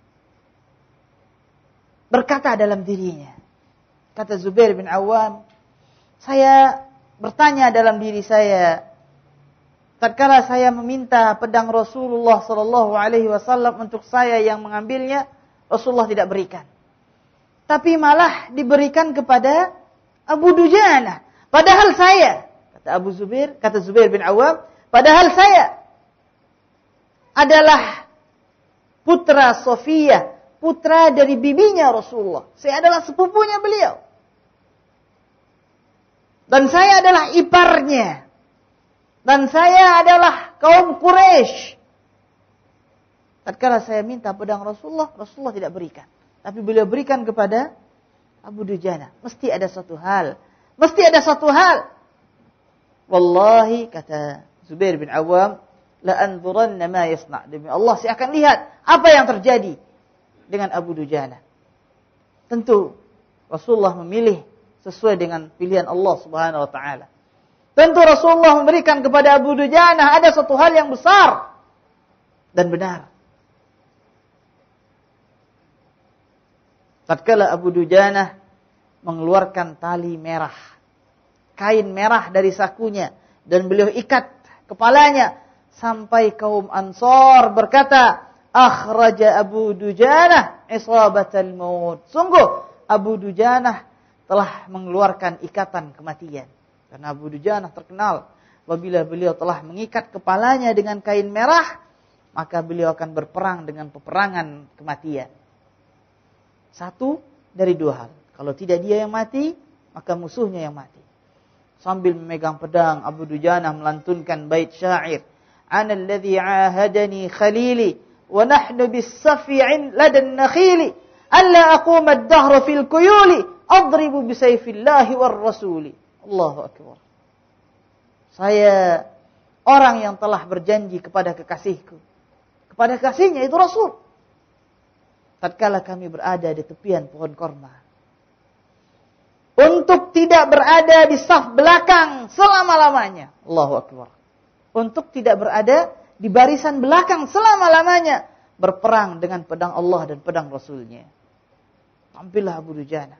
berkata dalam dirinya. Kata Zubair bin Awam, saya bertanya dalam diri saya, tatkala saya meminta pedang Rasulullah sallallahu alaihi wasallam untuk saya yang mengambilnya, Rasulullah tidak berikan. Tapi malah diberikan kepada Abu Dujana. Padahal saya, kata Zubair bin Awam, padahal saya adalah putra Sofiyah, putra dari bibinya Rasulullah. Saya adalah sepupunya beliau. Dan saya adalah iparnya. Dan saya adalah kaum Quraisy. Tatkala saya minta pedang Rasulullah, Rasulullah tidak berikan. Tapi beliau berikan kepada Abu Dujana. Mesti ada satu hal. Mesti ada satu hal. Wallahi, kata Zubair bin Awam, la anzuranna ma yasna'. Demi Allah, saya akan lihat apa yang terjadi dengan Abu Dujana. Tentu Rasulullah memilih sesuai dengan pilihan Allah Subhanahu wa taala. Tentu Rasulullah memberikan kepada Abu Dujana ada satu hal yang besar dan benar. Tatkala Abu Dujana mengeluarkan tali merah, kain merah dari sakunya, dan beliau ikat kepalanya, sampai kaum Ansar berkata, akhraja Abu Dujana isabatal maut. Sungguh Abu Dujana telah mengeluarkan ikatan kematian. Karena Abu Dujana terkenal apabila beliau telah mengikat kepalanya dengan kain merah, maka beliau akan berperang dengan peperangan kematian. Satu dari dua hal. Kalau tidak dia yang mati, maka musuhnya yang mati. Sambil memegang pedang, Abu Dujana melantunkan bait syair. Ana alladhi ahadani khalili wa nahnu bis-safi'in ladan nakhili alla aquma ad-dahra fil kuyuli adribu bi sayfillahi war rasuli. Allahu akbar. Saya orang yang telah berjanji kepada kekasihku. Kepada kasihnya itu Rasul. Tatkala kami berada di tepian pohon korma, untuk tidak berada di saf belakang selama-lamanya. Allahu akbar. Untuk tidak berada di barisan belakang selama-lamanya, berperang dengan pedang Allah dan pedang Rasulnya. Tampillah Abu Dujana.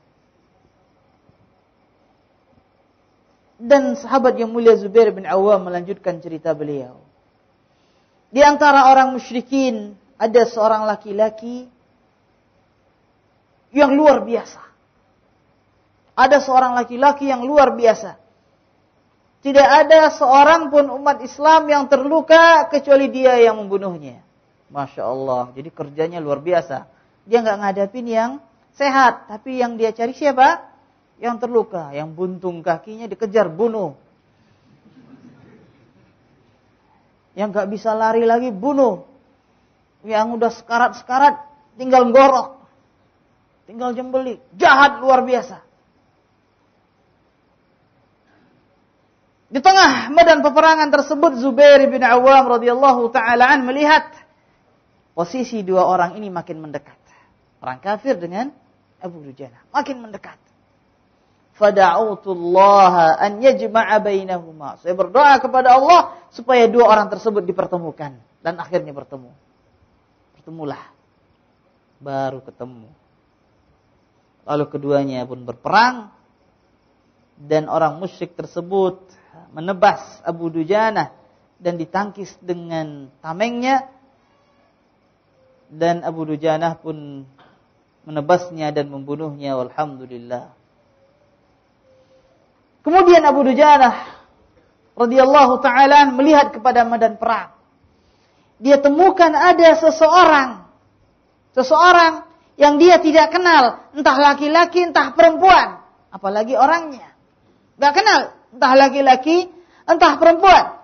Dan sahabat yang mulia Zubair bin Awam melanjutkan cerita beliau. Di antara orang musyrikin ada seorang laki-laki yang luar biasa. Ada seorang laki-laki yang luar biasa. Tidak ada seorang pun umat Islam yang terluka kecuali dia yang membunuhnya. Masya Allah. Jadi kerjanya luar biasa. Dia nggak ngadapin yang sehat, tapi yang dia cari siapa? Yang terluka, yang buntung kakinya dikejar bunuh. Yang nggak bisa lari lagi bunuh. Yang udah sekarat-sekarat tinggal gorok. Tinggal jembeli. Jahat luar biasa. Di tengah medan peperangan tersebut, Zubair bin Awam radhiyallahu taala an melihat posisi dua orang ini makin mendekat. Orang kafir dengan Abu Dujana makin mendekat. Fada'utullaha an yajma'a bainahuma. Saya berdoa kepada Allah supaya dua orang tersebut dipertemukan, dan akhirnya bertemu. Bertemulah. Baru ketemu. Lalu keduanya pun berperang dan orang musyrik tersebut menebas Abu Dujanah dan ditangkis dengan tamengnya, dan Abu Dujanah pun menebasnya dan membunuhnya. Walhamdulillah. Kemudian Abu Dujanah radhiyallahu ta'ala melihat kepada medan perang. Dia temukan ada seseorang yang dia tidak kenal, entah laki-laki entah perempuan, apalagi orangnya. Enggak kenal, entah laki-laki entah perempuan.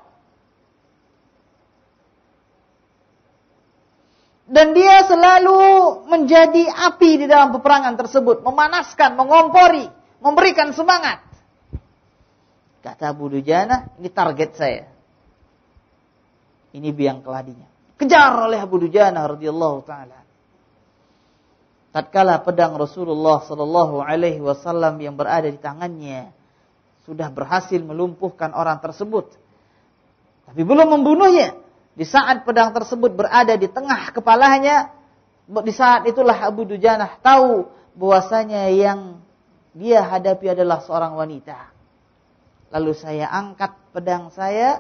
Dan dia selalu menjadi api di dalam peperangan tersebut, memanaskan, mengompori, memberikan semangat. Kata Abu Dujanah, ini target saya. Ini biang keladinya. Kejar oleh Abu Dujanah radhiyallahu taala. Tatkala pedang Rasulullah sallallahu alaihi wasallam yang berada di tangannya sudah berhasil melumpuhkan orang tersebut, tapi belum membunuhnya. Di saat pedang tersebut berada di tengah kepalanya, di saat itulah Abu Dujanah tahu bahwasanya yang dia hadapi adalah seorang wanita. Lalu saya angkat pedang saya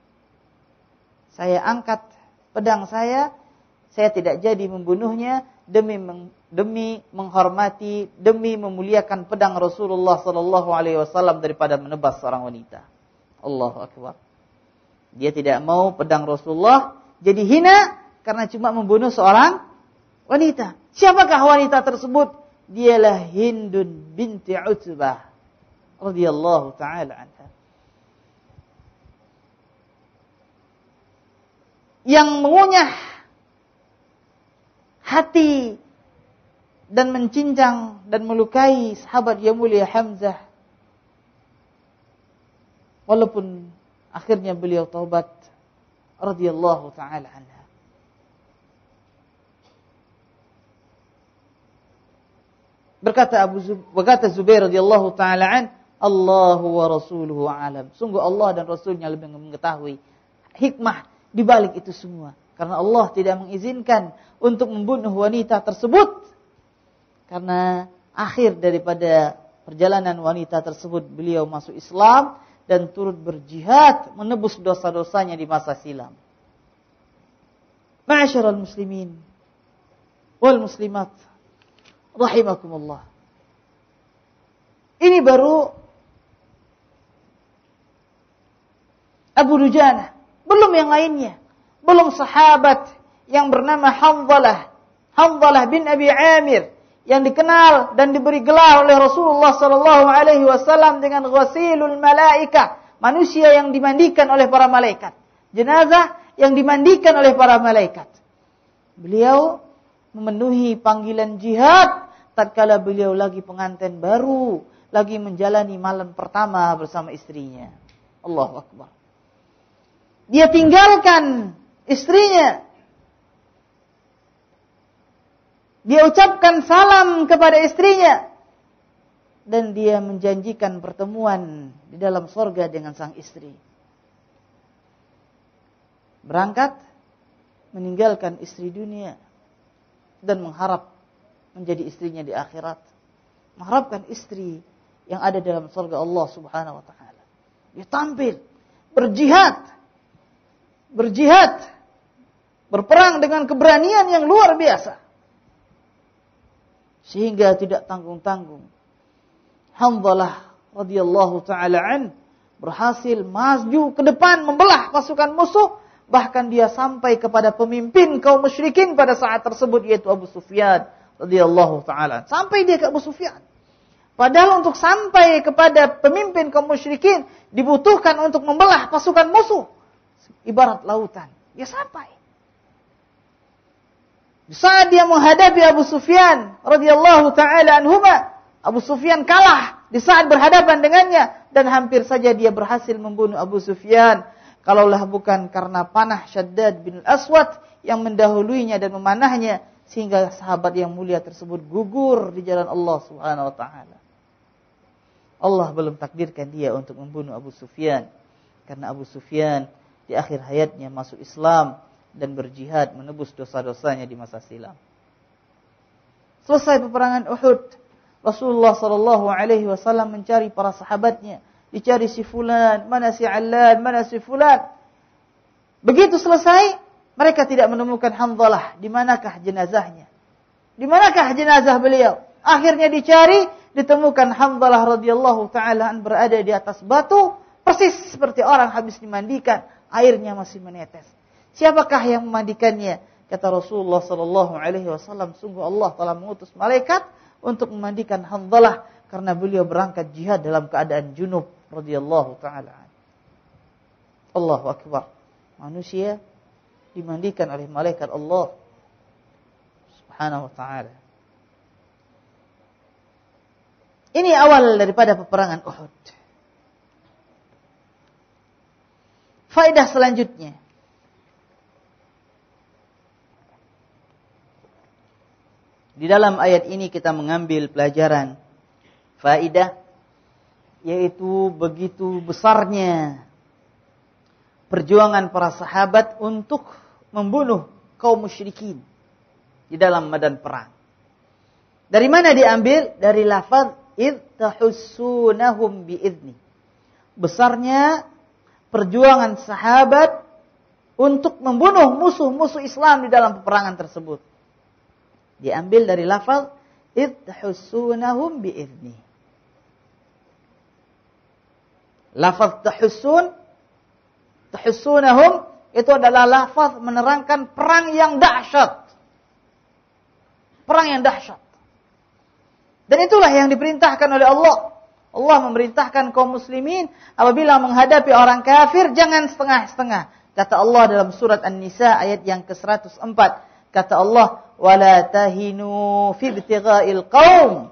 tidak jadi membunuhnya demi menghormati, demi memuliakan pedang Rasulullah sallallahu alaihi wasallam daripada menebas seorang wanita. Allahu akbar. Dia tidak mau pedang Rasulullah jadi hina karena cuma membunuh seorang wanita. Siapakah wanita tersebut? Dialah Hindun binti Utbah radhiyallahu taala anha. Yang mengunyah hati dan mencincang dan melukai sahabat yang mulia Hamzah. Walaupun akhirnya beliau taubat radhiyallahu taala anha. Berkata Zubair radhiyallahu taala an, Allahu wa rasuluhu alam. Sungguh Allah dan Rasulnya lebih mengetahui hikmah di balik itu semua. Karena Allah tidak mengizinkan untuk membunuh wanita tersebut. Karena akhir daripada perjalanan wanita tersebut beliau masuk Islam dan turut berjihad menebus dosa-dosanya di masa silam. Ma'asyiral muslimin wal muslimat rahimakumullah. Ini baru Abu Dujanah, belum yang lainnya. Belum sahabat yang bernama Hanzalah bin Abi Amir yang dikenal dan diberi gelar oleh Rasulullah sallallahu alaihi wasallam dengan ghasilul malaika, manusia yang dimandikan oleh para malaikat, jenazah yang dimandikan oleh para malaikat. Beliau memenuhi panggilan jihad tatkala beliau lagi pengantin baru, lagi menjalani malam pertama bersama istrinya. Allahu akbar. Dia tinggalkan istrinya. Dia ucapkan salam kepada istrinya. Dan dia menjanjikan pertemuan di dalam surga dengan sang istri. Berangkat, meninggalkan istri dunia. Dan mengharap menjadi istrinya di akhirat. Mengharapkan istri yang ada dalam surga Allah subhanahu wa ta'ala. Dia tampil, berjihad, berperang dengan keberanian yang luar biasa. Sehingga tidak tanggung-tanggung Hanzalah radhiyallahu taala an berhasil maju ke depan membelah pasukan musuh, bahkan dia sampai kepada pemimpin kaum musyrikin pada saat tersebut yaitu Abu Sufyan radhiyallahu taala. Sampai dia ke Abu Sufyan. Padahal untuk sampai kepada pemimpin kaum musyrikin dibutuhkan untuk membelah pasukan musuh ibarat lautan. Dia sampai. Di saat dia menghadapi Abu Sufyan radhiyallahu taala anhuma, Abu Sufyan kalah di saat berhadapan dengannya dan hampir saja dia berhasil membunuh Abu Sufyan kalaulah bukan karena panah Syaddad bin Aswad yang mendahuluinya dan memanahnya sehingga sahabat yang mulia tersebut gugur di jalan Allah Subhanahu wa taala. Allah belum takdirkan dia untuk membunuh Abu Sufyan karena Abu Sufyan di akhir hayatnya masuk Islam dan berjihad menebus dosa-dosanya di masa silam. Selesai peperangan Uhud, Rasulullah sallallahu alaihi wasallam mencari para sahabatnya, dicari si fulan, mana si Allan, mana si fulan. Begitu selesai, mereka tidak menemukan Hanzalah. Di manakah jenazahnya? Di manakah jenazah beliau? Akhirnya dicari, ditemukan Hanzalah radhiyallahu taala berada di atas batu, persis seperti orang habis dimandikan, airnya masih menetes. Siapakah yang memandikannya? Kata Rasulullah sallallahu alaihi wasallam, sungguh Allah telah mengutus malaikat untuk memandikan Hanzalah karena beliau berangkat jihad dalam keadaan junub radhiyallahu taala. Allahu akbar. Manusia dimandikan oleh malaikat Allah subhanahu wa ta'ala. Ini awal daripada peperangan Uhud. Faedah selanjutnya. Di dalam ayat ini kita mengambil pelajaran faedah, yaitu begitu besarnya perjuangan para sahabat untuk membunuh kaum musyrikin di dalam medan perang. Dari mana diambil? Dari lafaz id tahussunahum biizni. Besarnya perjuangan sahabat untuk membunuh musuh-musuh Islam di dalam peperangan tersebut. Diambil dari lafaz id tahussunahum biizni. Lafaz tahussunahum itu adalah lafaz menerangkan perang yang dahsyat. Perang yang dahsyat. Dan itulah yang diperintahkan oleh Allah. Allah memerintahkan kaum muslimin apabila menghadapi orang kafir jangan setengah-setengah. Kata Allah dalam surat An-Nisa ayat yang ke-104. Kata Allah, "Wala tahinu fi ibtigha'il qaum."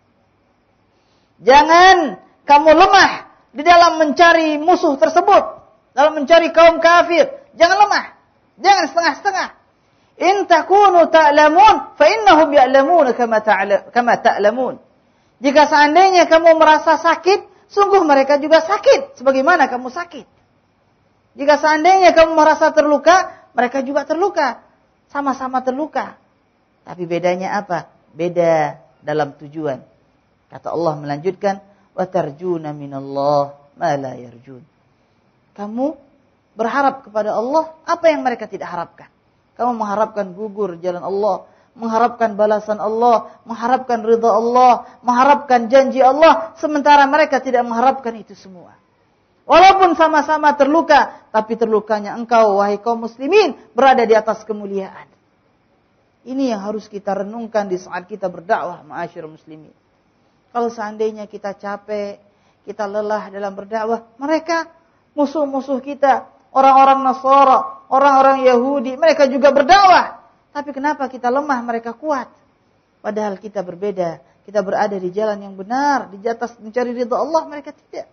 Jangan kamu lemah di dalam mencari musuh tersebut. Dalam mencari kaum kafir, jangan lemah, jangan setengah-setengah. In takunu ta'lamun, fa innahum ya'lamun kama ta'lamun. Jika seandainya kamu merasa sakit, sungguh mereka juga sakit sebagaimana kamu sakit. Jika seandainya kamu merasa terluka, mereka juga terluka, sama-sama terluka. Tapi bedanya apa? Beda dalam tujuan. Kata Allah melanjutkan, wa tarjuna minallah ma la yarjun. Kamu berharap kepada Allah apa yang mereka tidak harapkan. Kamu mengharapkan gugur jalan Allah, mengharapkan balasan Allah, mengharapkan ridha Allah, mengharapkan janji Allah, sementara mereka tidak mengharapkan itu semua. Walaupun sama-sama terluka, tapi terlukanya engkau, wahai kaum muslimin, berada di atas kemuliaan. Ini yang harus kita renungkan di saat kita berdakwah, ma'asyiral muslimin. Kalau seandainya kita capek, kita lelah dalam berdakwah, mereka musuh-musuh kita, orang-orang Nasara, orang-orang Yahudi, mereka juga berdakwah. Tapi kenapa kita lemah, mereka kuat? Padahal kita berbeda. Kita berada di jalan yang benar, di atas mencari ridha Allah, mereka tidak.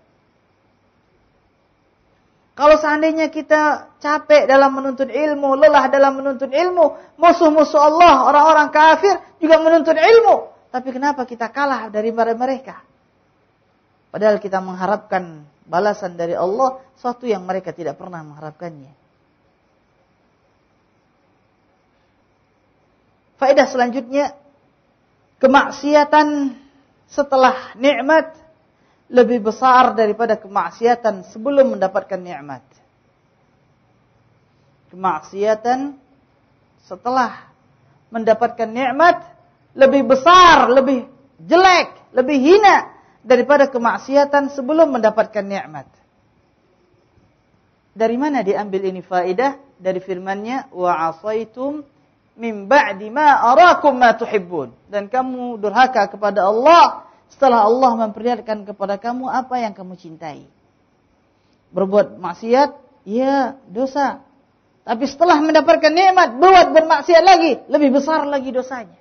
Kalau seandainya kita capek dalam menuntut ilmu, lelah dalam menuntut ilmu, musuh-musuh Allah, orang-orang kafir juga menuntut ilmu. Tapi kenapa kita kalah daripada mereka? Padahal kita mengharapkan balasan dari Allah, suatu yang mereka tidak pernah mengharapkannya. Faedah selanjutnya, kemaksiatan setelah nikmat lebih besar daripada kemaksiatan sebelum mendapatkan nikmat. Kemaksiatan setelah mendapatkan nikmat lebih besar, lebih jelek, lebih hina daripada kemaksiatan sebelum mendapatkan nikmat. Dari mana diambil ini faedah? Dari firman-Nya, wa asaitum min ba'di ma arakum ma tuhibbun. Dan kamu durhaka kepada Allah setelah Allah memperlihatkan kepada kamu apa yang kamu cintai. Berbuat maksiat, ya dosa. Tapi setelah mendapatkan nikmat, bermaksiat lagi, lebih besar lagi dosanya.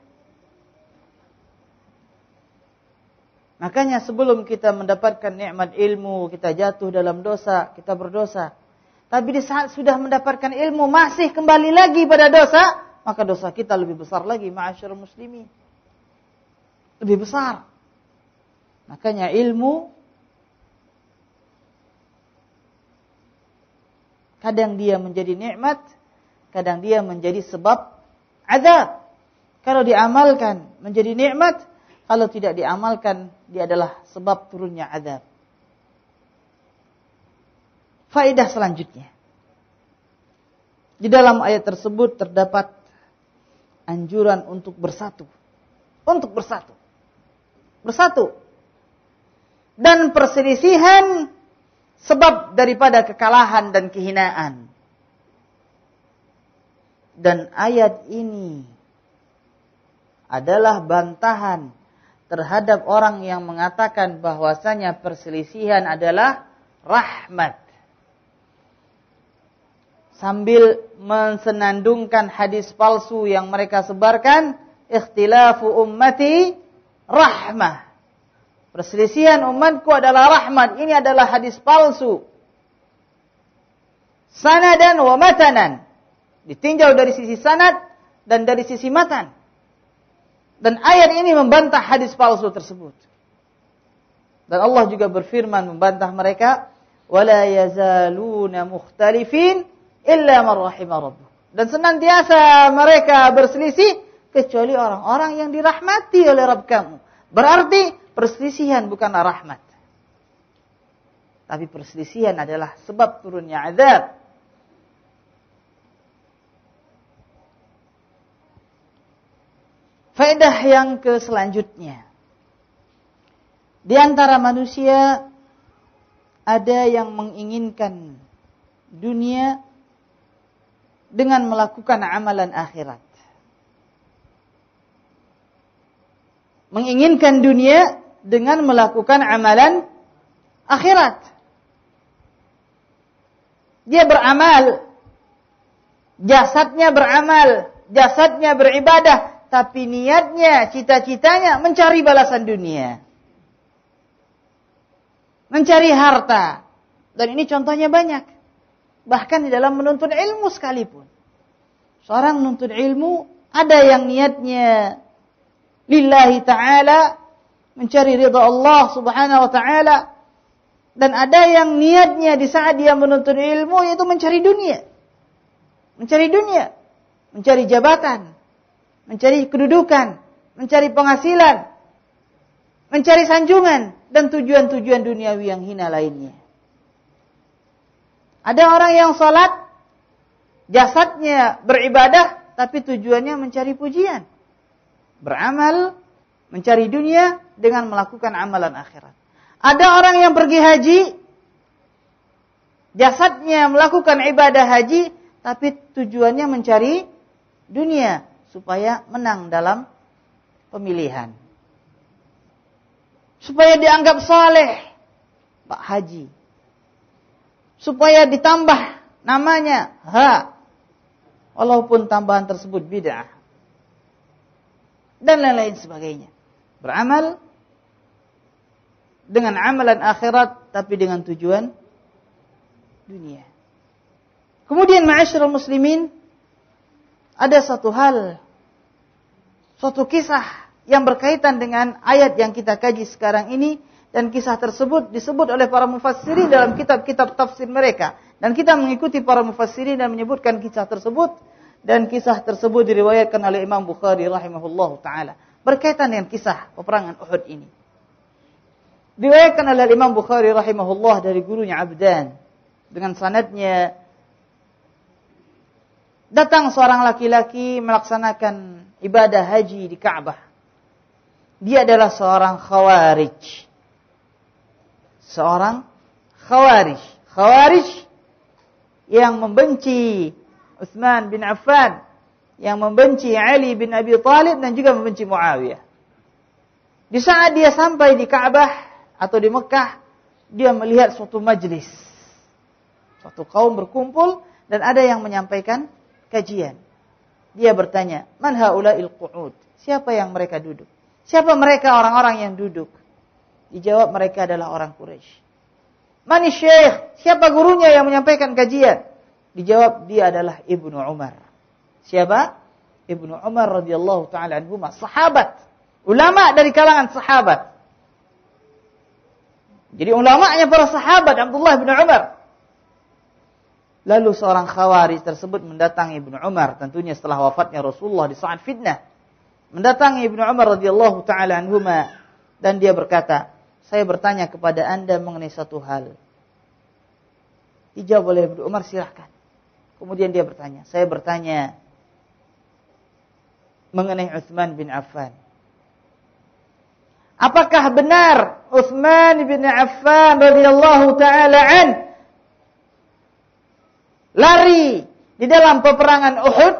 Makanya sebelum kita mendapatkan nikmat ilmu, kita jatuh dalam dosa, kita berdosa. Tapi di saat sudah mendapatkan ilmu, masih kembali lagi pada dosa, maka dosa kita lebih besar lagi, ma'asyiral muslimin. Lebih besar. Makanya ilmu, kadang dia menjadi nikmat, kadang dia menjadi sebab azab. Kalau diamalkan menjadi nikmat, Kalau tidak diamalkan, dia adalah sebab turunnya azab. Faedah selanjutnya. Di dalam ayat tersebut terdapat anjuran untuk bersatu. Untuk bersatu. Bersatu. Dan perselisihan sebab daripada kekalahan dan kehinaan. Dan ayat ini adalah bantahan terhadap orang yang mengatakan bahwasanya perselisihan adalah rahmat. Sambil mensenandungkan hadis palsu yang mereka sebarkan, ikhtilafu ummati rahmah. Perselisihan umatku adalah rahmat. Ini adalah hadis palsu. Sanadan wa matanan. Ditinjau dari sisi sanad dan dari sisi matan. Dan ayat ini membantah hadis palsu tersebut. Dan Allah juga berfirman membantah mereka, wala yazaluna mukhtalifin illa man rahima rabbuk. Dan senantiasa mereka berselisih kecuali orang-orang yang dirahmati oleh Rabb kamu. Berarti perselisihan bukanlah rahmat. Tapi perselisihan adalah sebab turunnya azab. Faedah yang selanjutnya. Di antara manusia ada yang menginginkan dunia dengan melakukan amalan akhirat. Menginginkan dunia dengan melakukan amalan akhirat. Dia beramal, jasadnya beramal, jasadnya beribadah, tapi niatnya, cita-citanya mencari balasan dunia. Mencari harta. Dan ini contohnya banyak. Bahkan di dalam menuntut ilmu sekalipun. Seorang menuntut ilmu, ada yang niatnya lillahi ta'ala, mencari ridha Allah subhanahu wa ta'ala. Dan ada yang niatnya di saat dia menuntut ilmu, yaitu mencari dunia. Mencari dunia. Mencari jabatan. Mencari kedudukan. Mencari penghasilan. Mencari sanjungan. Dan tujuan-tujuan duniawi yang hina lainnya. Ada orang yang salat, jasadnya beribadah, tapi tujuannya mencari pujian. Beramal, mencari dunia dengan melakukan amalan akhirat. Ada orang yang pergi haji, jasadnya melakukan ibadah haji, tapi tujuannya mencari dunia supaya menang dalam pemilihan. Supaya dianggap saleh, Pak Haji. Supaya ditambah namanya, walaupun tambahan tersebut bid'ah. Dan lain-lain sebagainya. Beramal dengan amalan akhirat, tapi dengan tujuan dunia. Kemudian ma'asyiral muslimin, ada satu hal, suatu kisah yang berkaitan dengan ayat yang kita kaji sekarang ini, dan kisah tersebut disebut oleh para mufassirin dalam kitab-kitab tafsir mereka. Dan kita mengikuti para mufassirin dan menyebutkan kisah tersebut, dan kisah tersebut diriwayatkan oleh Imam Bukhari rahimahullahu taala berkaitan dengan kisah peperangan Uhud ini. Diriwayatkan oleh Imam Bukhari rahimahullah dari gurunya Abdan dengan sanadnya, datang seorang laki-laki melaksanakan ibadah haji di Ka'bah. Dia adalah seorang khawarij. Seorang khawarij. Khawarij yang membenci Utsman bin Affan, yang membenci Ali bin Abi Thalib, dan juga membenci Muawiyah. Di saat dia sampai di Ka'bah atau di Mekah, dia melihat suatu majlis. Suatu kaum berkumpul dan ada yang menyampaikan kajian. Dia bertanya, "Man haula'il qu'ud?" Siapa yang mereka duduk? Siapa mereka orang-orang yang duduk? Dijawab, mereka adalah orang Quraisy. "Mani syekh?" Siapa gurunya yang menyampaikan kajian? Dijawab, dia adalah Ibnu Umar. Siapa? Ibnu Umar radhiyallahu taala anhuma, sahabat, ulama dari kalangan sahabat. Jadi ulamanya para sahabat, Abdullah bin Umar. Lalu seorang khawarij tersebut mendatangi Ibnu Umar, tentunya setelah wafatnya Rasulullah di saat fitnah. mendatangi Ibnu Umar radhiyallahu taala anhuma dan dia berkata, "Saya bertanya kepada Anda mengenai satu hal." Dijawab oleh Ibnu Umar, "Silahkan." Kemudian dia bertanya, "Saya bertanya mengenai Utsman bin Affan. Apakah benar Utsman bin Affan radhiyallahu taala an lari di dalam peperangan Uhud?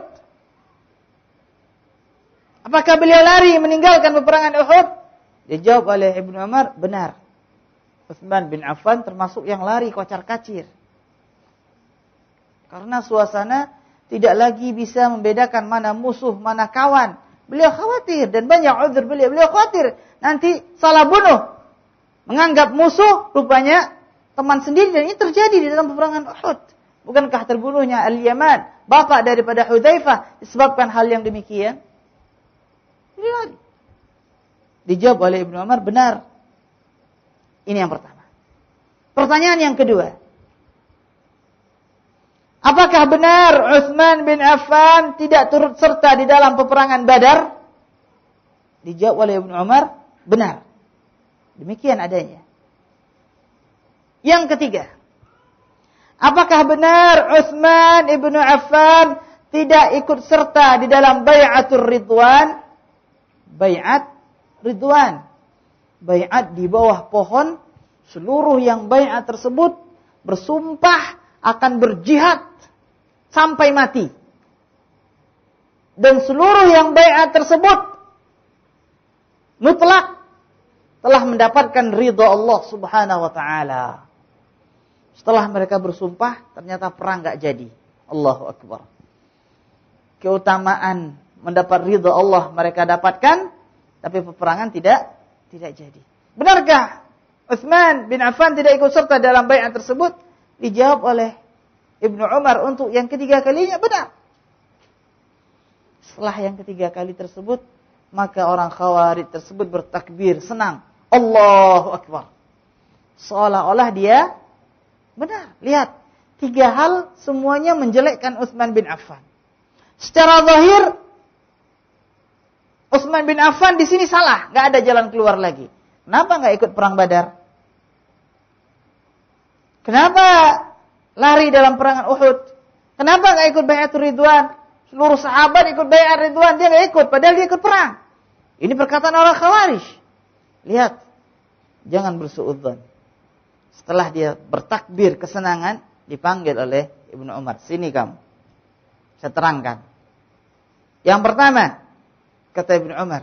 Apakah beliau lari meninggalkan peperangan Uhud?" Dijawab oleh Ibnu Umar, "Benar. Utsman bin Affan termasuk yang lari kocar-kacir. Karena suasana tidak lagi bisa membedakan mana musuh, mana kawan. Beliau khawatir dan banyak uzur beliau. Beliau khawatir nanti salah bunuh. Menganggap musuh rupanya teman sendiri, dan ini terjadi di dalam peperangan Uhud. Bukankah terbunuhnya Al-Yaman, bapak daripada Hudzaifah, disebabkan hal yang demikian?" Beliau lari. Dijawab oleh Ibnu Umar, "Benar." Ini yang pertama. Pertanyaan yang kedua, apakah benar Utsman bin Affan tidak turut serta di dalam peperangan Badar? Dijawab oleh Ibnu Umar, "Benar." Demikian adanya. Yang ketiga, apakah benar Utsman bin Affan tidak ikut serta di dalam Bai'atul Ridwan? Bai'at Ridwan. Bai'at di bawah pohon, seluruh yang bai'at tersebut bersumpah akan berjihad sampai mati. Dan seluruh yang bai'at tersebut mutlak telah mendapatkan ridha Allah Subhanahu wa taala. Setelah mereka bersumpah, ternyata perang enggak jadi. Allahu akbar. Keutamaan mendapat ridha Allah mereka dapatkan, tapi peperangan tidak jadi. Benarkah Utsman bin Affan tidak ikut serta dalam bai'at tersebut? Dijawab oleh Ibnu Umar untuk yang ketiga kalinya, benar. Setelah yang ketiga kali tersebut, maka orang Khawarij tersebut bertakbir, senang. Allahu Akbar. Seolah-olah dia benar. Lihat, tiga hal semuanya menjelekkan Utsman bin Affan. Secara zahir, Utsman bin Affan di sini salah, nggak ada jalan keluar lagi. Kenapa nggak ikut perang Badar? Kenapa lari dalam perangan Uhud? Kenapa nggak ikut Bai'atul Ridwan? Seluruh sahabat ikut Bai'atul Ridwan, dia nggak ikut, padahal dia ikut perang. Ini perkataan orang Khawarij. Lihat, jangan bersuudzon. Setelah dia bertakbir kesenangan, dipanggil oleh Ibnu Umar, "Sini kamu, saya terangkan." Yang pertama, kata Ibnu Umar,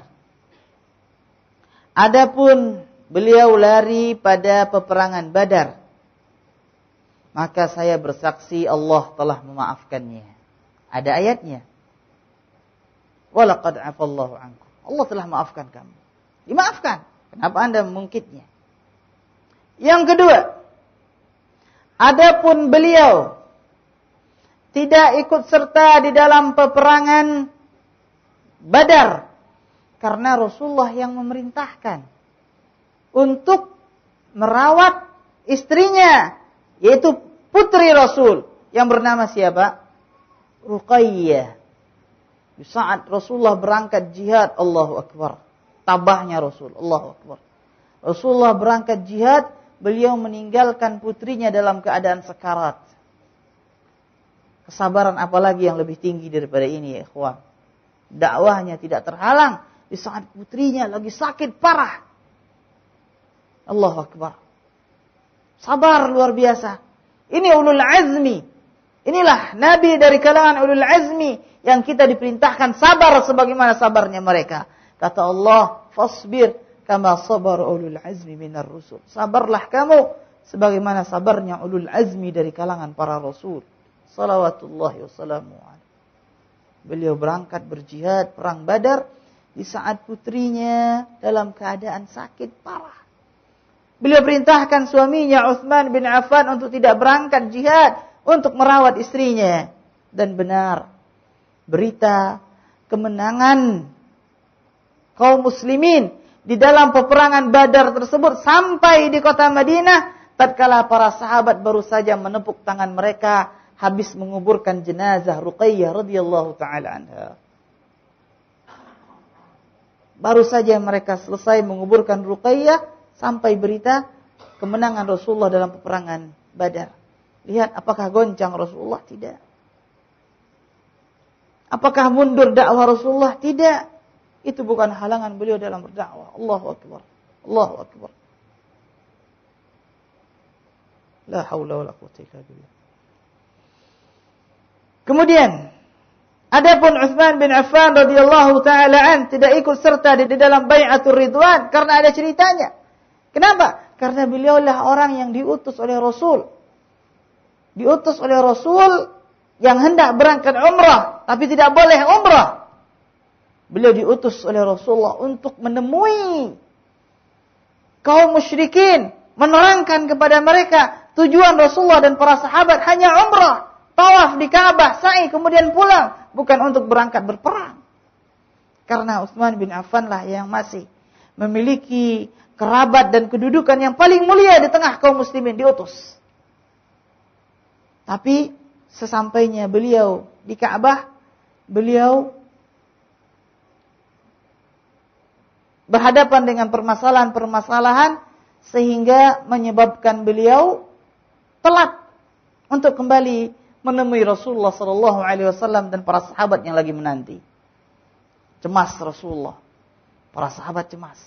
adapun beliau lari pada peperangan Badar, maka saya bersaksi Allah telah memaafkannya. Ada ayatnya. Walaqad afallahu ankum. Allah telah maafkan kamu. Dimaafkan. Kenapa Anda mengungkitnya? Yang kedua, adapun beliau tidak ikut serta di dalam peperangan Badar karena Rasulullah yang memerintahkan untuk merawat istrinya, yaitu putri Rasul yang bernama siapa? Ruqayyah. Di saat Rasulullah berangkat jihad, Allahu Akbar, tabahnya Rasul, Allahu Akbar. Rasulullah berangkat jihad, beliau meninggalkan putrinya dalam keadaan sekarat. Kesabaran apalagi yang lebih tinggi daripada ini, ya ikhwan? Dakwahnya tidak terhalang di saat putrinya lagi sakit parah. Allahu Akbar. Sabar luar biasa. Ini ulul azmi. Inilah nabi dari kalangan ulul azmi yang kita diperintahkan sabar sebagaimana sabarnya mereka. Kata Allah, "Fasbir kama sabar ulul azmi minar rusul." Sabarlah kamu sebagaimana sabarnya ulul azmi dari kalangan para rasul. Salawatullahi wassalamu alaihi. Beliau berangkat berjihad perang Badar di saat putrinya dalam keadaan sakit parah. Beliau perintahkan suaminya Utsman bin Affan untuk tidak berangkat jihad, untuk merawat istrinya. Dan benar, berita kemenangan kaum muslimin di dalam peperangan Badar tersebut sampai di kota Madinah tatkala para sahabat baru saja menepuk tangan mereka habis menguburkan jenazah Ruqayyah radhiyallahu taala anha. Baru saja mereka selesai menguburkan Ruqayyah, sampai berita kemenangan Rasulullah dalam peperangan Badar. Lihat, apakah goncang Rasulullah? Tidak. Apakah mundur dakwah Rasulullah? Tidak. Itu bukan halangan beliau dalam berdakwah. Allahu Akbar. Allahu Akbar. La haula wala quwwata illa billah. Kemudian, adapun Utsman bin Affan radhiyallahu taala an tidak ikut serta di dalam Bai'atur Ridwan karena ada ceritanya. Kenapa? Karena beliaulah orang yang diutus oleh Rasul. Diutus oleh Rasul yang hendak berangkat umrah, tapi tidak boleh umrah. Beliau diutus oleh Rasulullah untuk menemui kaum musyrikin, menerangkan kepada mereka tujuan Rasulullah dan para sahabat hanya umrah, tawaf di Ka'bah, sa'i kemudian pulang, bukan untuk berangkat berperang. Karena Utsman bin Affan lah yang masih memiliki kerabat dan kedudukan yang paling mulia di tengah kaum muslimin, diutus. Tapi sesampainya beliau di Ka'bah, beliau berhadapan dengan permasalahan-permasalahan sehingga menyebabkan beliau telat untuk kembali menemui Rasulullah sallallahu alaihi wasallam dan para sahabat yang lagi menanti. Cemas Rasulullah. Para sahabat cemas.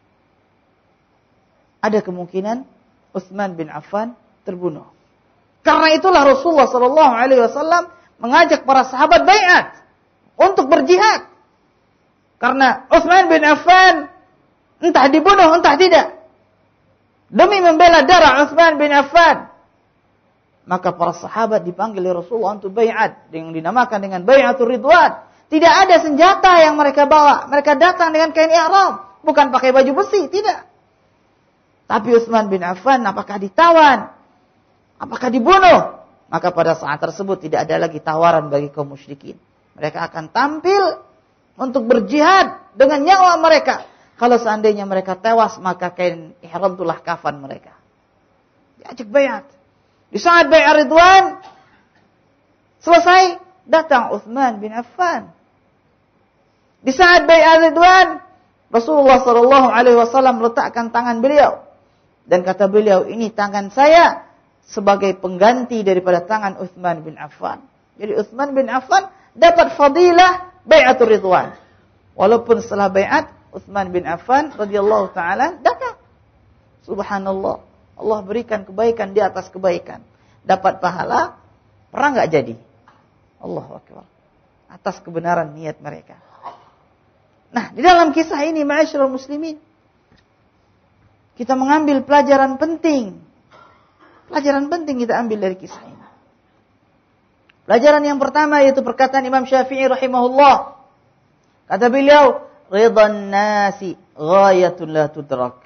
Ada kemungkinan Utsman bin Affan terbunuh. Karena itulah Rasulullah sallallahu alaihi wasallam mengajak para sahabat bai'at untuk berjihad. Karena Utsman bin Affan entah dibunuh entah tidak, demi membela darah Utsman bin Affan, maka para sahabat dipanggil oleh Rasulullah untuk bai'at yang dinamakan dengan Bai'atur Ridwan. Tidak ada senjata yang mereka bawa. Mereka datang dengan kain ihram, bukan pakai baju besi, tidak. Tapi Utsman bin Affan apakah ditawan? Apakah dibunuh? Maka pada saat tersebut tidak ada lagi tawaran bagi kaum musyrikin. Mereka akan tampil untuk berjihad dengan nyawa mereka. Kalau seandainya mereka tewas, maka kain ihram itulah kafan mereka. Diajak bai'at. Di saat bai'at Ridwan selesai, datang Utsman bin Affan. Di saat bai'at Ridwan, Rasulullah sallallahu alaihi wasallam meletakkan tangan beliau dan kata beliau, ini tangan saya sebagai pengganti daripada tangan Utsman bin Affan. Jadi Utsman bin Affan dapat fadilah Bai'atur Ridwan. Walaupun setelah bai'at, Utsman bin Affan radhiyallahu taala datang. Subhanallah, Allah berikan kebaikan di atas kebaikan. Dapat pahala, perang enggak jadi. Allahu Akbar. Atas kebenaran niat mereka. Nah, di dalam kisah ini ma'asyiral muslimin, kita mengambil pelajaran penting. Pelajaran penting kita ambil dari kisah ini. Pelajaran yang pertama yaitu perkataan Imam Syafi'i rahimahullah. Kata beliau, ridhan nasi ghayatun la tudrak.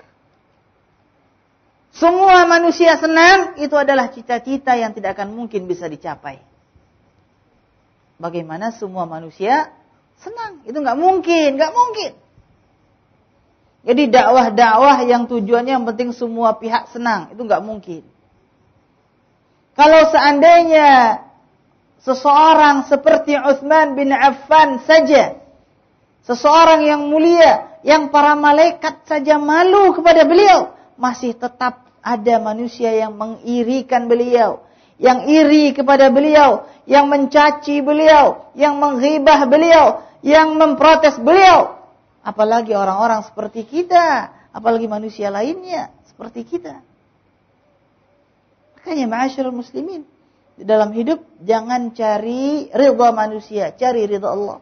Semua manusia senang, itu adalah cita-cita yang tidak akan mungkin bisa dicapai. Bagaimana semua manusia senang? Itu enggak mungkin, enggak mungkin. Jadi dakwah-dakwah yang tujuannya yang penting semua pihak senang, itu enggak mungkin. Kalau seandainya seseorang seperti Utsman bin Affan saja, seseorang yang mulia, yang para malaikat saja malu kepada beliau, masih tetap ada manusia yang mengirikan beliau, yang iri kepada beliau, yang mencaci beliau, yang menghibah beliau, yang memprotes beliau. Apalagi orang-orang seperti kita, apalagi manusia lainnya seperti kita. Makanya ma'asyiral muslimin, di dalam hidup jangan cari ridha manusia, cari ridha Allah.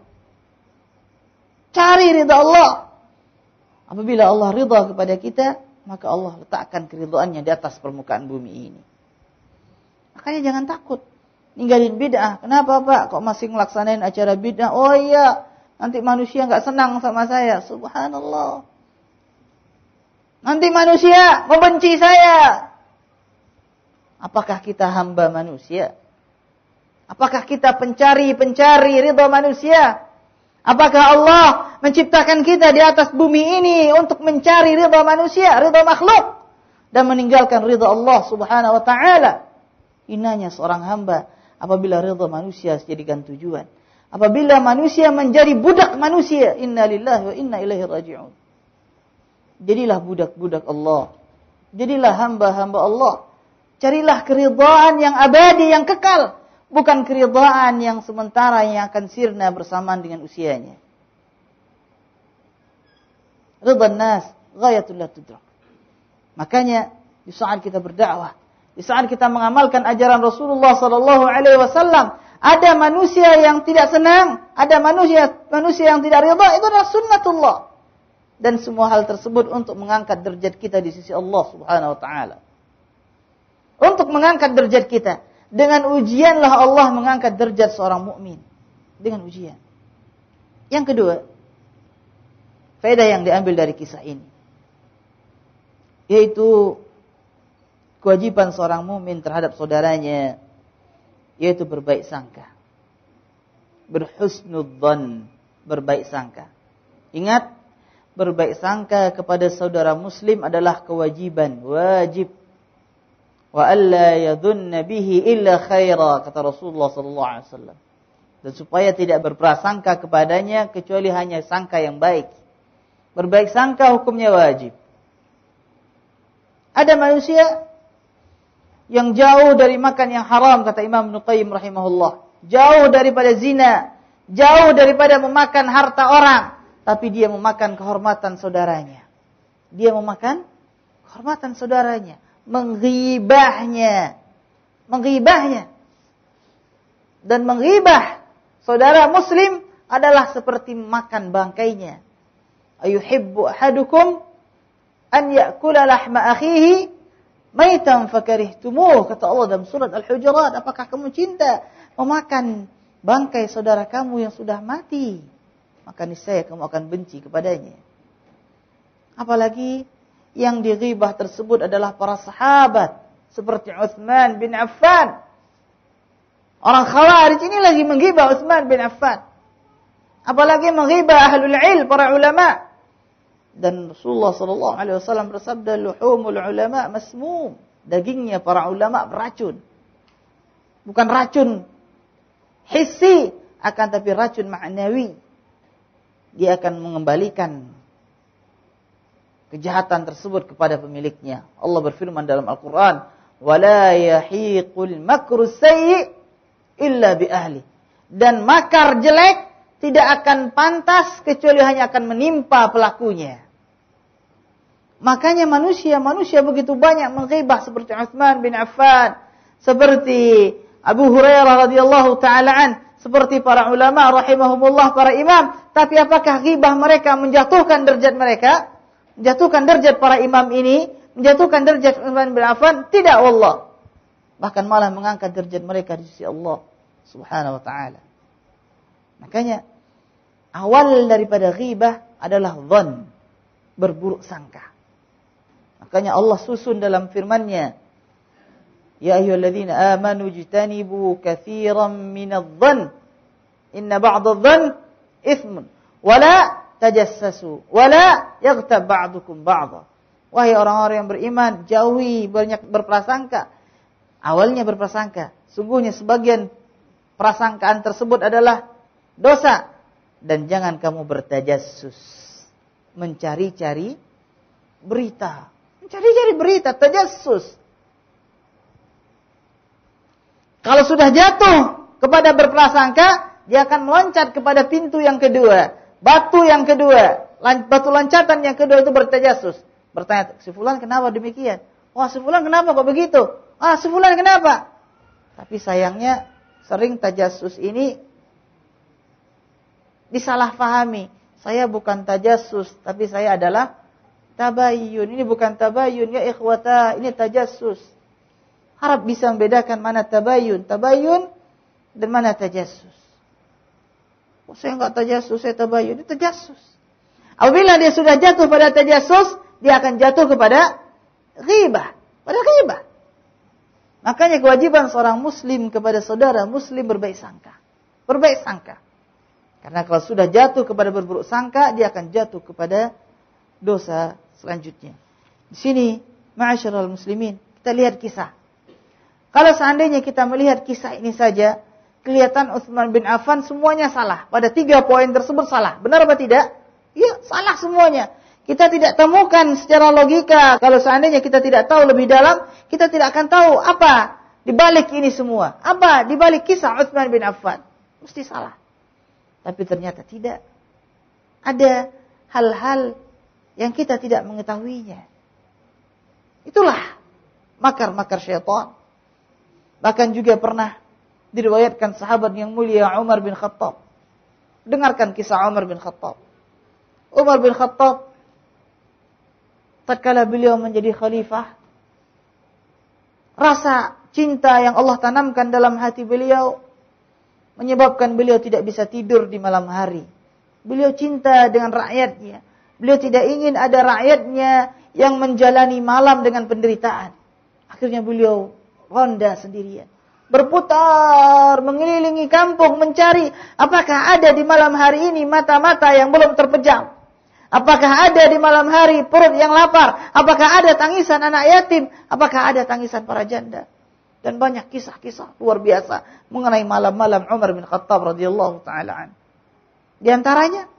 Cari ridha Allah. Apabila Allah ridha kepada kita, maka Allah letakkan keridhaannya di atas permukaan bumi ini. Makanya jangan takut ninggalin bid'ah. Kenapa Pak? Kok masih ngelaksanain acara bid'ah? Oh iya, nanti manusia enggak senang sama saya. Subhanallah. Nanti manusia membenci saya. Apakah kita hamba manusia? Apakah kita pencari ridha manusia? Apakah Allah menciptakan kita di atas bumi ini untuk mencari ridha manusia, ridha makhluk, dan meninggalkan ridha Allah Subhanahu wa taala? Hinanya seorang hamba apabila ridha manusia dijadikan tujuan. Apabila manusia menjadi budak manusia, inna lillahi wa inna ilaihi raji'un. Jadilah budak-budak Allah. Jadilah hamba-hamba Allah. Carilah keridhaan yang abadi, yang kekal. Bukan keridhaan yang sementara yang akan sirna bersamaan dengan usianya. Ridha nas ghayatul la tudrak. Makanya di saat kita berdakwah, di saat kita mengamalkan ajaran Rasulullah sallallahu alaihi wasallam, ada manusia yang tidak senang, ada manusia yang tidak ridha, itu adalah sunnatullah. Dan semua hal tersebut untuk mengangkat derajat kita di sisi Allah Subhanahu wa taala. Untuk mengangkat derajat kita. Dengan ujianlah Allah mengangkat derajat seorang mukmin. Dengan ujian. Yang kedua, faedah yang diambil dari kisah ini, yaitu kewajiban seorang mukmin terhadap saudaranya, yaitu berbaik sangka. Berhusnudzan, berbaik sangka. Ingat, berbaik sangka kepada saudara muslim adalah kewajiban, wajib. Wa alla yadhunna bihi illa khaira, kata Rasulullah sallallahu alaihi wasallam. Dan supaya tidak berprasangka kepadanya kecuali hanya sangka yang baik. Berbaik sangka hukumnya wajib. Ada manusia yang jauh dari makan yang haram, kata Imam Ibnu Qayyim rahimahullah. Jauh daripada zina, jauh daripada memakan harta orang, tapi dia memakan kehormatan saudaranya. Dia memakan kehormatan saudaranya, menghibahnya. Dan menghibah saudara muslim adalah seperti makan bangkainya. Ayuhibbu ahadukum an ya'kula lahma akhihi maitan fakarihtumuh, kata Allah dalam surat Al-Hujurat. Apakah kamu cinta memakan bangkai saudara kamu yang sudah mati? Maka niscaya kamu akan benci kepadanya. Apalagi yang dighibah tersebut adalah para sahabat seperti Utsman bin Affan. Orang Khawarij ini lagi menghibah Utsman bin Affan. Apalagi menghibah ahlul ilm, para ulama. Dan Rasulullah sallallahu alaihi wasallam bersabda, luhumul ulama masmum. Dagingnya para ulama beracun. Bukan racun hissi, akan tapi racun ma'nawi. Dia akan mengembalikan kejahatan tersebut kepada pemiliknya. Allah berfirman dalam Al-Quran, وَلَا يَحِيقُ الْمَكْرُ السَّيِّئِ إِلَّا بِأَهْلِ. Dan makar jelek tidak akan pantas kecuali hanya akan menimpa pelakunya. Makanya manusia begitu banyak menghibah seperti Utsman bin Affan, seperti Abu Hurairah radhiyallahu taala an, seperti para ulama rahimahumullah, para imam. Tapi apakah ghibah mereka menjatuhkan derajat mereka? Menjatuhkan derajat para imam ini? Menjatuhkan derajat Utsman bin Affan? Tidak, wallah. Bahkan malah mengangkat derajat mereka di sisi Allah Subhanahu wa taala. Makanya awal daripada ghibah adalah dzan, berburuk sangka. Makanya Allah susun dalam firman-Nya, ya ayyuhalladzina amanu jtanibu katsiran minadh-dhann inna ba'dadh-dhann itsmun wala tajassasu wala yaghtab ba'dukum ba'dha. Wahai orang-orang yang beriman, jauhi banyak berprasangka. Awalnya berprasangka, sungguhnya sebagian prasangkaan tersebut adalah dosa. Dan jangan kamu bertajassus, mencari-cari berita. Mencari-cari berita, tajassus. Kalau sudah jatuh kepada berprasangka, dia akan meloncat kepada pintu yang kedua, batu yang kedua, batu loncatan yang kedua itu bertajassus. Bertanya, si fulan kenapa demikian? Wah, si fulan kenapa kok begitu? Ah, si fulan kenapa? Tapi sayangnya sering tajassus ini disalahpahami. Saya bukan tajassus, tapi saya adalah tabayyun. Ini bukan tabayyun ya ikhwata, ini tajassus. Harap bisa membedakan mana tabayyun dan mana tajassus. Oh, saya enggak tajassus, saya tabayyun. Ini tajassus. Apabila dia sudah jatuh pada tajassus, dia akan jatuh kepada ghibah, pada ghibah. Makanya kewajiban seorang muslim kepada saudara muslim berbaik sangka. Berbaik sangka. Karena kalau sudah jatuh kepada berburuk sangka, dia akan jatuh kepada dosa selanjutnya. Di sini, ma'asyiral muslimin, kita lihat kisah. Kalau seandainya kita melihat kisah ini saja, kelihatan Utsman bin Affan semuanya salah. Pada 3 poin tersebut salah. Benar apa tidak? Iya, salah semuanya. Kita tidak temukan secara logika. Kalau seandainya kita tidak tahu lebih dalam, kita tidak akan tahu apa di balik ini semua. Apa di balik kisah Utsman bin Affan. Mesti salah. Tapi ternyata tidak. Ada hal-hal yang kita tidak mengetahuinya. Itulah makar-makar syaitan. Bahkan juga pernah diriwayatkan sahabat yang mulia Umar bin Khattab. Dengarkan kisah Umar bin Khattab. Umar bin Khattab tatkala beliau menjadi khalifah, rasa cinta yang Allah tanamkan dalam hati beliau menyebabkan beliau tidak bisa tidur di malam hari. Beliau cinta dengan rakyatnya. Beliau tidak ingin ada rakyatnya yang menjalani malam dengan penderitaan. Akhirnya beliau ronda sendirian, berputar mengelilingi kampung mencari apakah ada di malam hari ini mata-mata yang belum terpejam. Apakah ada di malam hari perut yang lapar? Apakah ada tangisan anak yatim? Apakah ada tangisan para janda? Dan banyak kisah-kisah luar biasa mengenai malam-malam Umar bin Khattab radhiyallahu taala an. Di antaranya,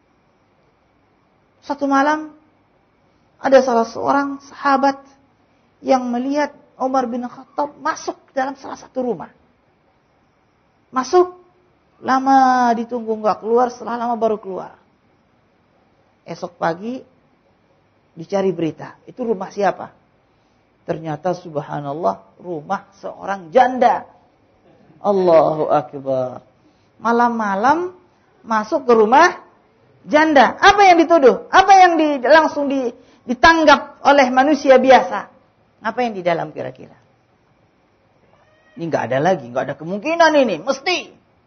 satu malam ada salah seorang sahabat yang melihat Umar bin Khattab masuk dalam salah satu rumah. Masuk, lama ditunggu enggak keluar, setelah lama baru keluar. Esok pagi dicari berita, itu rumah siapa? Ternyata subhanallah rumah seorang janda. Allahu akbar. Malam-malam masuk ke rumah janda. Apa yang dituduh? Apa yang langsung ditanggap oleh manusia biasa? Apa yang di dalam kira-kira? Ini enggak ada lagi, enggak ada kemungkinan ini, mesti.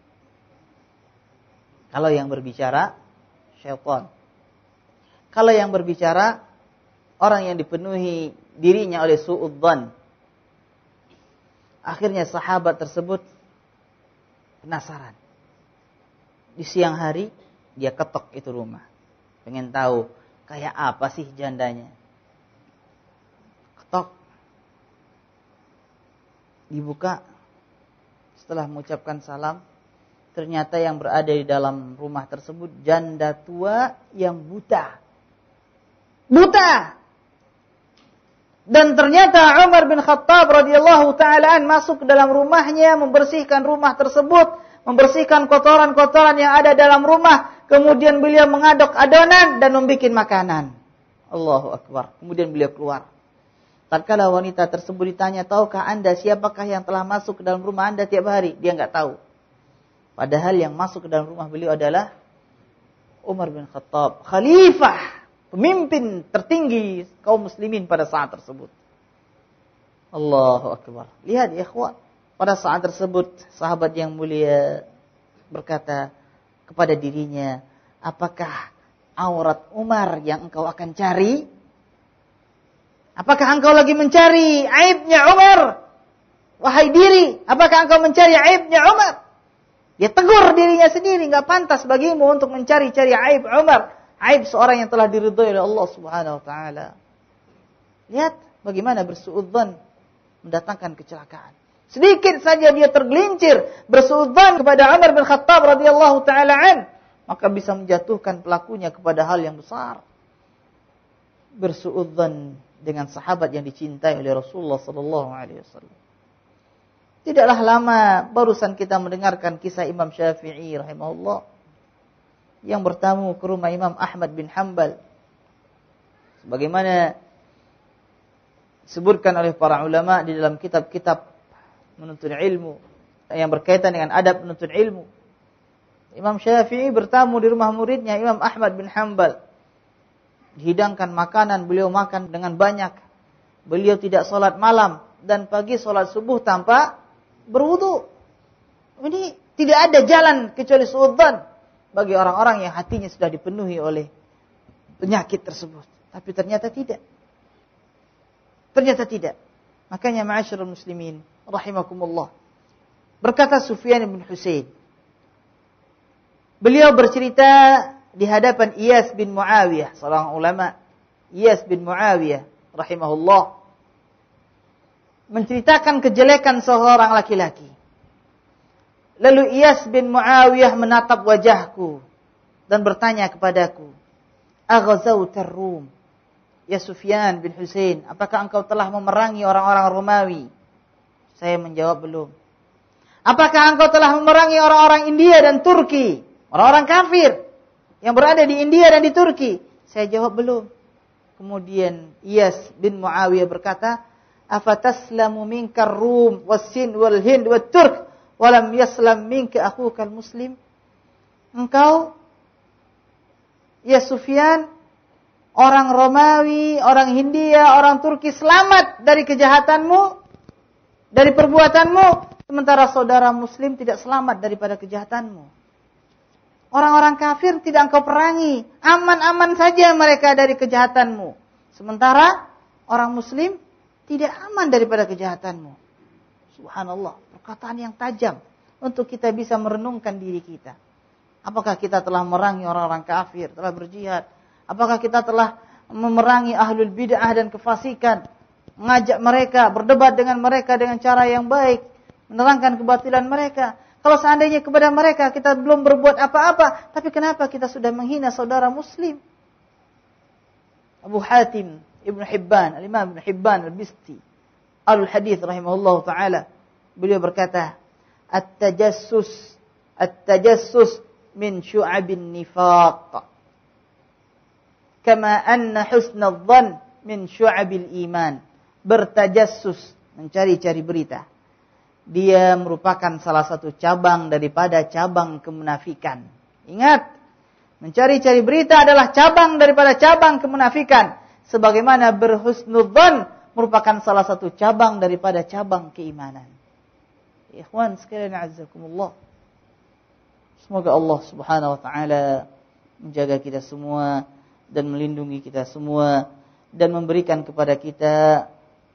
Kalau yang berbicara syaitan. Kalau yang berbicara orang yang dipenuhi dirinya oleh su'udzan. Akhirnya sahabat tersebut penasaran. Di siang hari dia ketok itu rumah. Pengen tahu kayak apa sih jandanya. Ketok. Dibuka. Setelah mengucapkan salam, ternyata yang berada di dalam rumah tersebut janda tua yang buta. Buta. Dan ternyata Umar bin Khattab radhiyallahu taala an masuk ke dalam rumahnya, membersihkan rumah tersebut, membersihkan kotoran-kotoran yang ada dalam rumah, kemudian beliau mengaduk adonan dan membuat makanan. Allahu akbar. Kemudian beliau keluar. Tatkala wanita tersebut ditanya, "Tahukah Anda siapakah yang telah masuk ke dalam rumah Anda tiap hari?" Dia enggak tahu. Padahal yang masuk ke dalam rumah beliau adalah Umar bin Khattab, khalifah, pemimpin tertinggi kaum muslimin pada saat tersebut. Allahu akbar. Lihat ya ikhwan, pada saat tersebut sahabat yang mulia berkata kepada dirinya, "Apakah aurat Umar yang engkau akan cari? Apakah engkau lagi mencari aibnya Umar? Wahai diri, apakah engkau mencari aibnya Umar?" Dia tegur dirinya sendiri, enggak pantas bagimu untuk mencari-cari aib Umar. Aib seorang yang telah diridhai oleh Allah Subhanahu wa taala. Lihat bagaimana bersuudzon mendatangkan kecelakaan. Sedikit saja dia tergelincir bersuudzon kepada Umar bin Khattab radhiyallahu taala an, maka bisa menjatuhkan pelakunya kepada hal yang besar. Bersuudzon dengan sahabat yang dicintai oleh Rasulullah sallallahu alaihi wasallam. Tidaklah lama barusan kita mendengarkan kisah Imam Syafi'i rahimahullah yang bertamu ke rumah Imam Ahmad bin Hanbal. Sebagaimana disebutkan oleh para ulama di dalam kitab-kitab menuntut ilmu yang berkaitan dengan adab menuntut ilmu. Imam Syafi'i bertamu di rumah muridnya Imam Ahmad bin Hanbal. Dihidangkan makanan, beliau makan dengan banyak. Beliau tidak sholat malam dan pagi sholat subuh tanpa berwudu. Ini tidak ada jalan kecuali suudzon bagi orang-orang yang hatinya sudah dipenuhi oleh penyakit tersebut. Tapi ternyata tidak. Ternyata tidak. Makanya ma'asyiral muslimin rahimakumullah. Berkata Sufyan bin Husain. Beliau bercerita di hadapan Iyas bin Muawiyah, seorang ulama. Iyas bin Muawiyah rahimahullah menceritakan kejelekan seorang laki-laki. Lalu Iyas bin Muawiyah menatap wajahku dan bertanya kepadaku, "Aghazawtar Rum?" Ya Sufyan bin Husain, apakah engkau telah memerangi orang-orang Romawi? Saya menjawab, belum. Apakah engkau telah memerangi orang-orang India dan Turki? Orang-orang kafir yang berada di India dan di Turki? Saya jawab, belum. Kemudian Iyas bin Muawiyah berkata, "Afataslamu minkar Rum was-Sind wal-Hind wat-Turk walam yaslam minka akhukal muslim?" Engkau, ya Sufyan, orang Romawi, orang Hindia, orang Turki selamat dari kejahatanmu, dari perbuatanmu, sementara saudara muslim tidak selamat daripada kejahatanmu. Orang-orang kafir tidak engkau perangi, aman-aman saja mereka dari kejahatanmu, sementara orang muslim tidak aman daripada kejahatanmu. Subhanallah, perkataan yang tajam untuk kita bisa merenungkan diri kita. Apakah kita telah memerangi orang-orang kafir, telah berjihad? Apakah kita telah memerangi ahlul bid'ah dan kefasikan, mengajak mereka, berdebat dengan mereka dengan cara yang baik, menerangkan kebatilan mereka? Kalau seandainya kepada mereka kita belum berbuat apa-apa, tapi kenapa kita sudah menghina saudara muslim? Abu Hatim Ibn Hibban, Al-Imam Ibn Hibban Al-Bisti, Al-Hadith rahimahullah ta'ala, beliau berkata, At-tajassus min syu'abin nifaq, kama anna husnadh dhann min syu'abil iman. Bertajassus, mencari-cari berita, dia merupakan salah satu cabang daripada cabang kemunafikan. Ingat, mencari-cari berita adalah cabang daripada cabang kemunafikan, sebagaimana berhusnudz dhann merupakan salah satu cabang daripada cabang keimanan. Ikhwan sekalian a'azzakumullah, semoga Allah Subhanahu wa taala menjaga kita semua dan melindungi kita semua dan memberikan kepada kita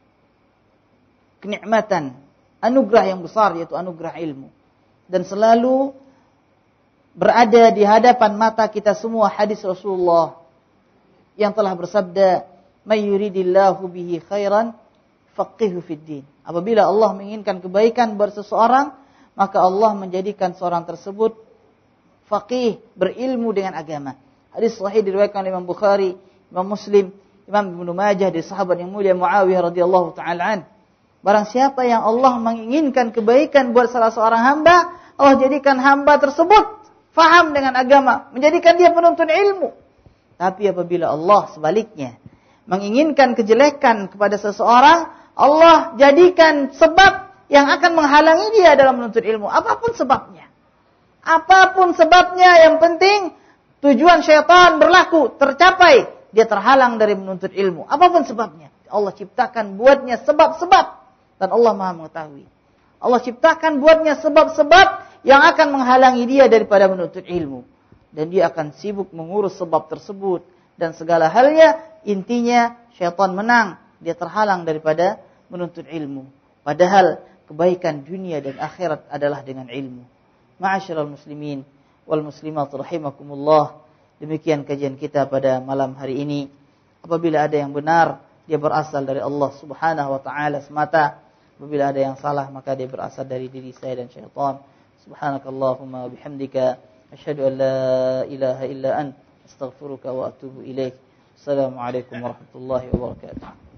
kenikmatan, anugerah yang besar, yaitu anugerah ilmu, dan selalu berada di hadapan mata kita semua hadis Rasulullah yang telah bersabda, "May yuridillahu bihi khairan faqihu fid din." Apabila Allah menginginkan kebaikan buat seseorang, maka Allah menjadikan seorang tersebut faqih, berilmu dengan agama. Hadis sahih diriwayatkan oleh Imam Bukhari, Imam Muslim, Imam Ibnu Majah dari sahabat yang mulia Muawiyah radhiyallahu taala an. Barang siapa yang Allah menginginkan kebaikan buat salah seorang hamba, Allah jadikan hamba tersebut faham dengan agama, menjadikan dia penuntut ilmu. Tapi apabila Allah sebaliknya menginginkan kejelekan kepada seseorang, Allah jadikan sebab yang akan menghalangi dia dalam menuntut ilmu. Apapun sebabnya. Apapun sebabnya, yang penting tujuan syaitan berlaku, tercapai, dia terhalang dari menuntut ilmu. Apapun sebabnya, Allah ciptakan buatnya sebab-sebab, dan Allah Maha mengetahui. Allah ciptakan buatnya sebab-sebab yang akan menghalangi dia daripada menuntut ilmu, dan dia akan sibuk mengurus sebab tersebut, dan segala halnya intinya syaitan menang, dia terhalang daripada menuntut ilmu. Padahal kebaikan dunia dan akhirat adalah dengan ilmu. Ma'asyiral muslimin wal muslimat rahimakumullah, demikian kajian kita pada malam hari ini. Apabila ada yang benar, dia berasal dari Allah Subhanahu wa taala semata. Apabila ada yang salah, maka dia berasal dari diri saya dan syaitan. Subhanakallahumma wa bihamdika asyhadu an la ilaha illa ant astaghfiruka wa atubu ilaik. Assalamualaikum warahmatullahi wabarakatuh.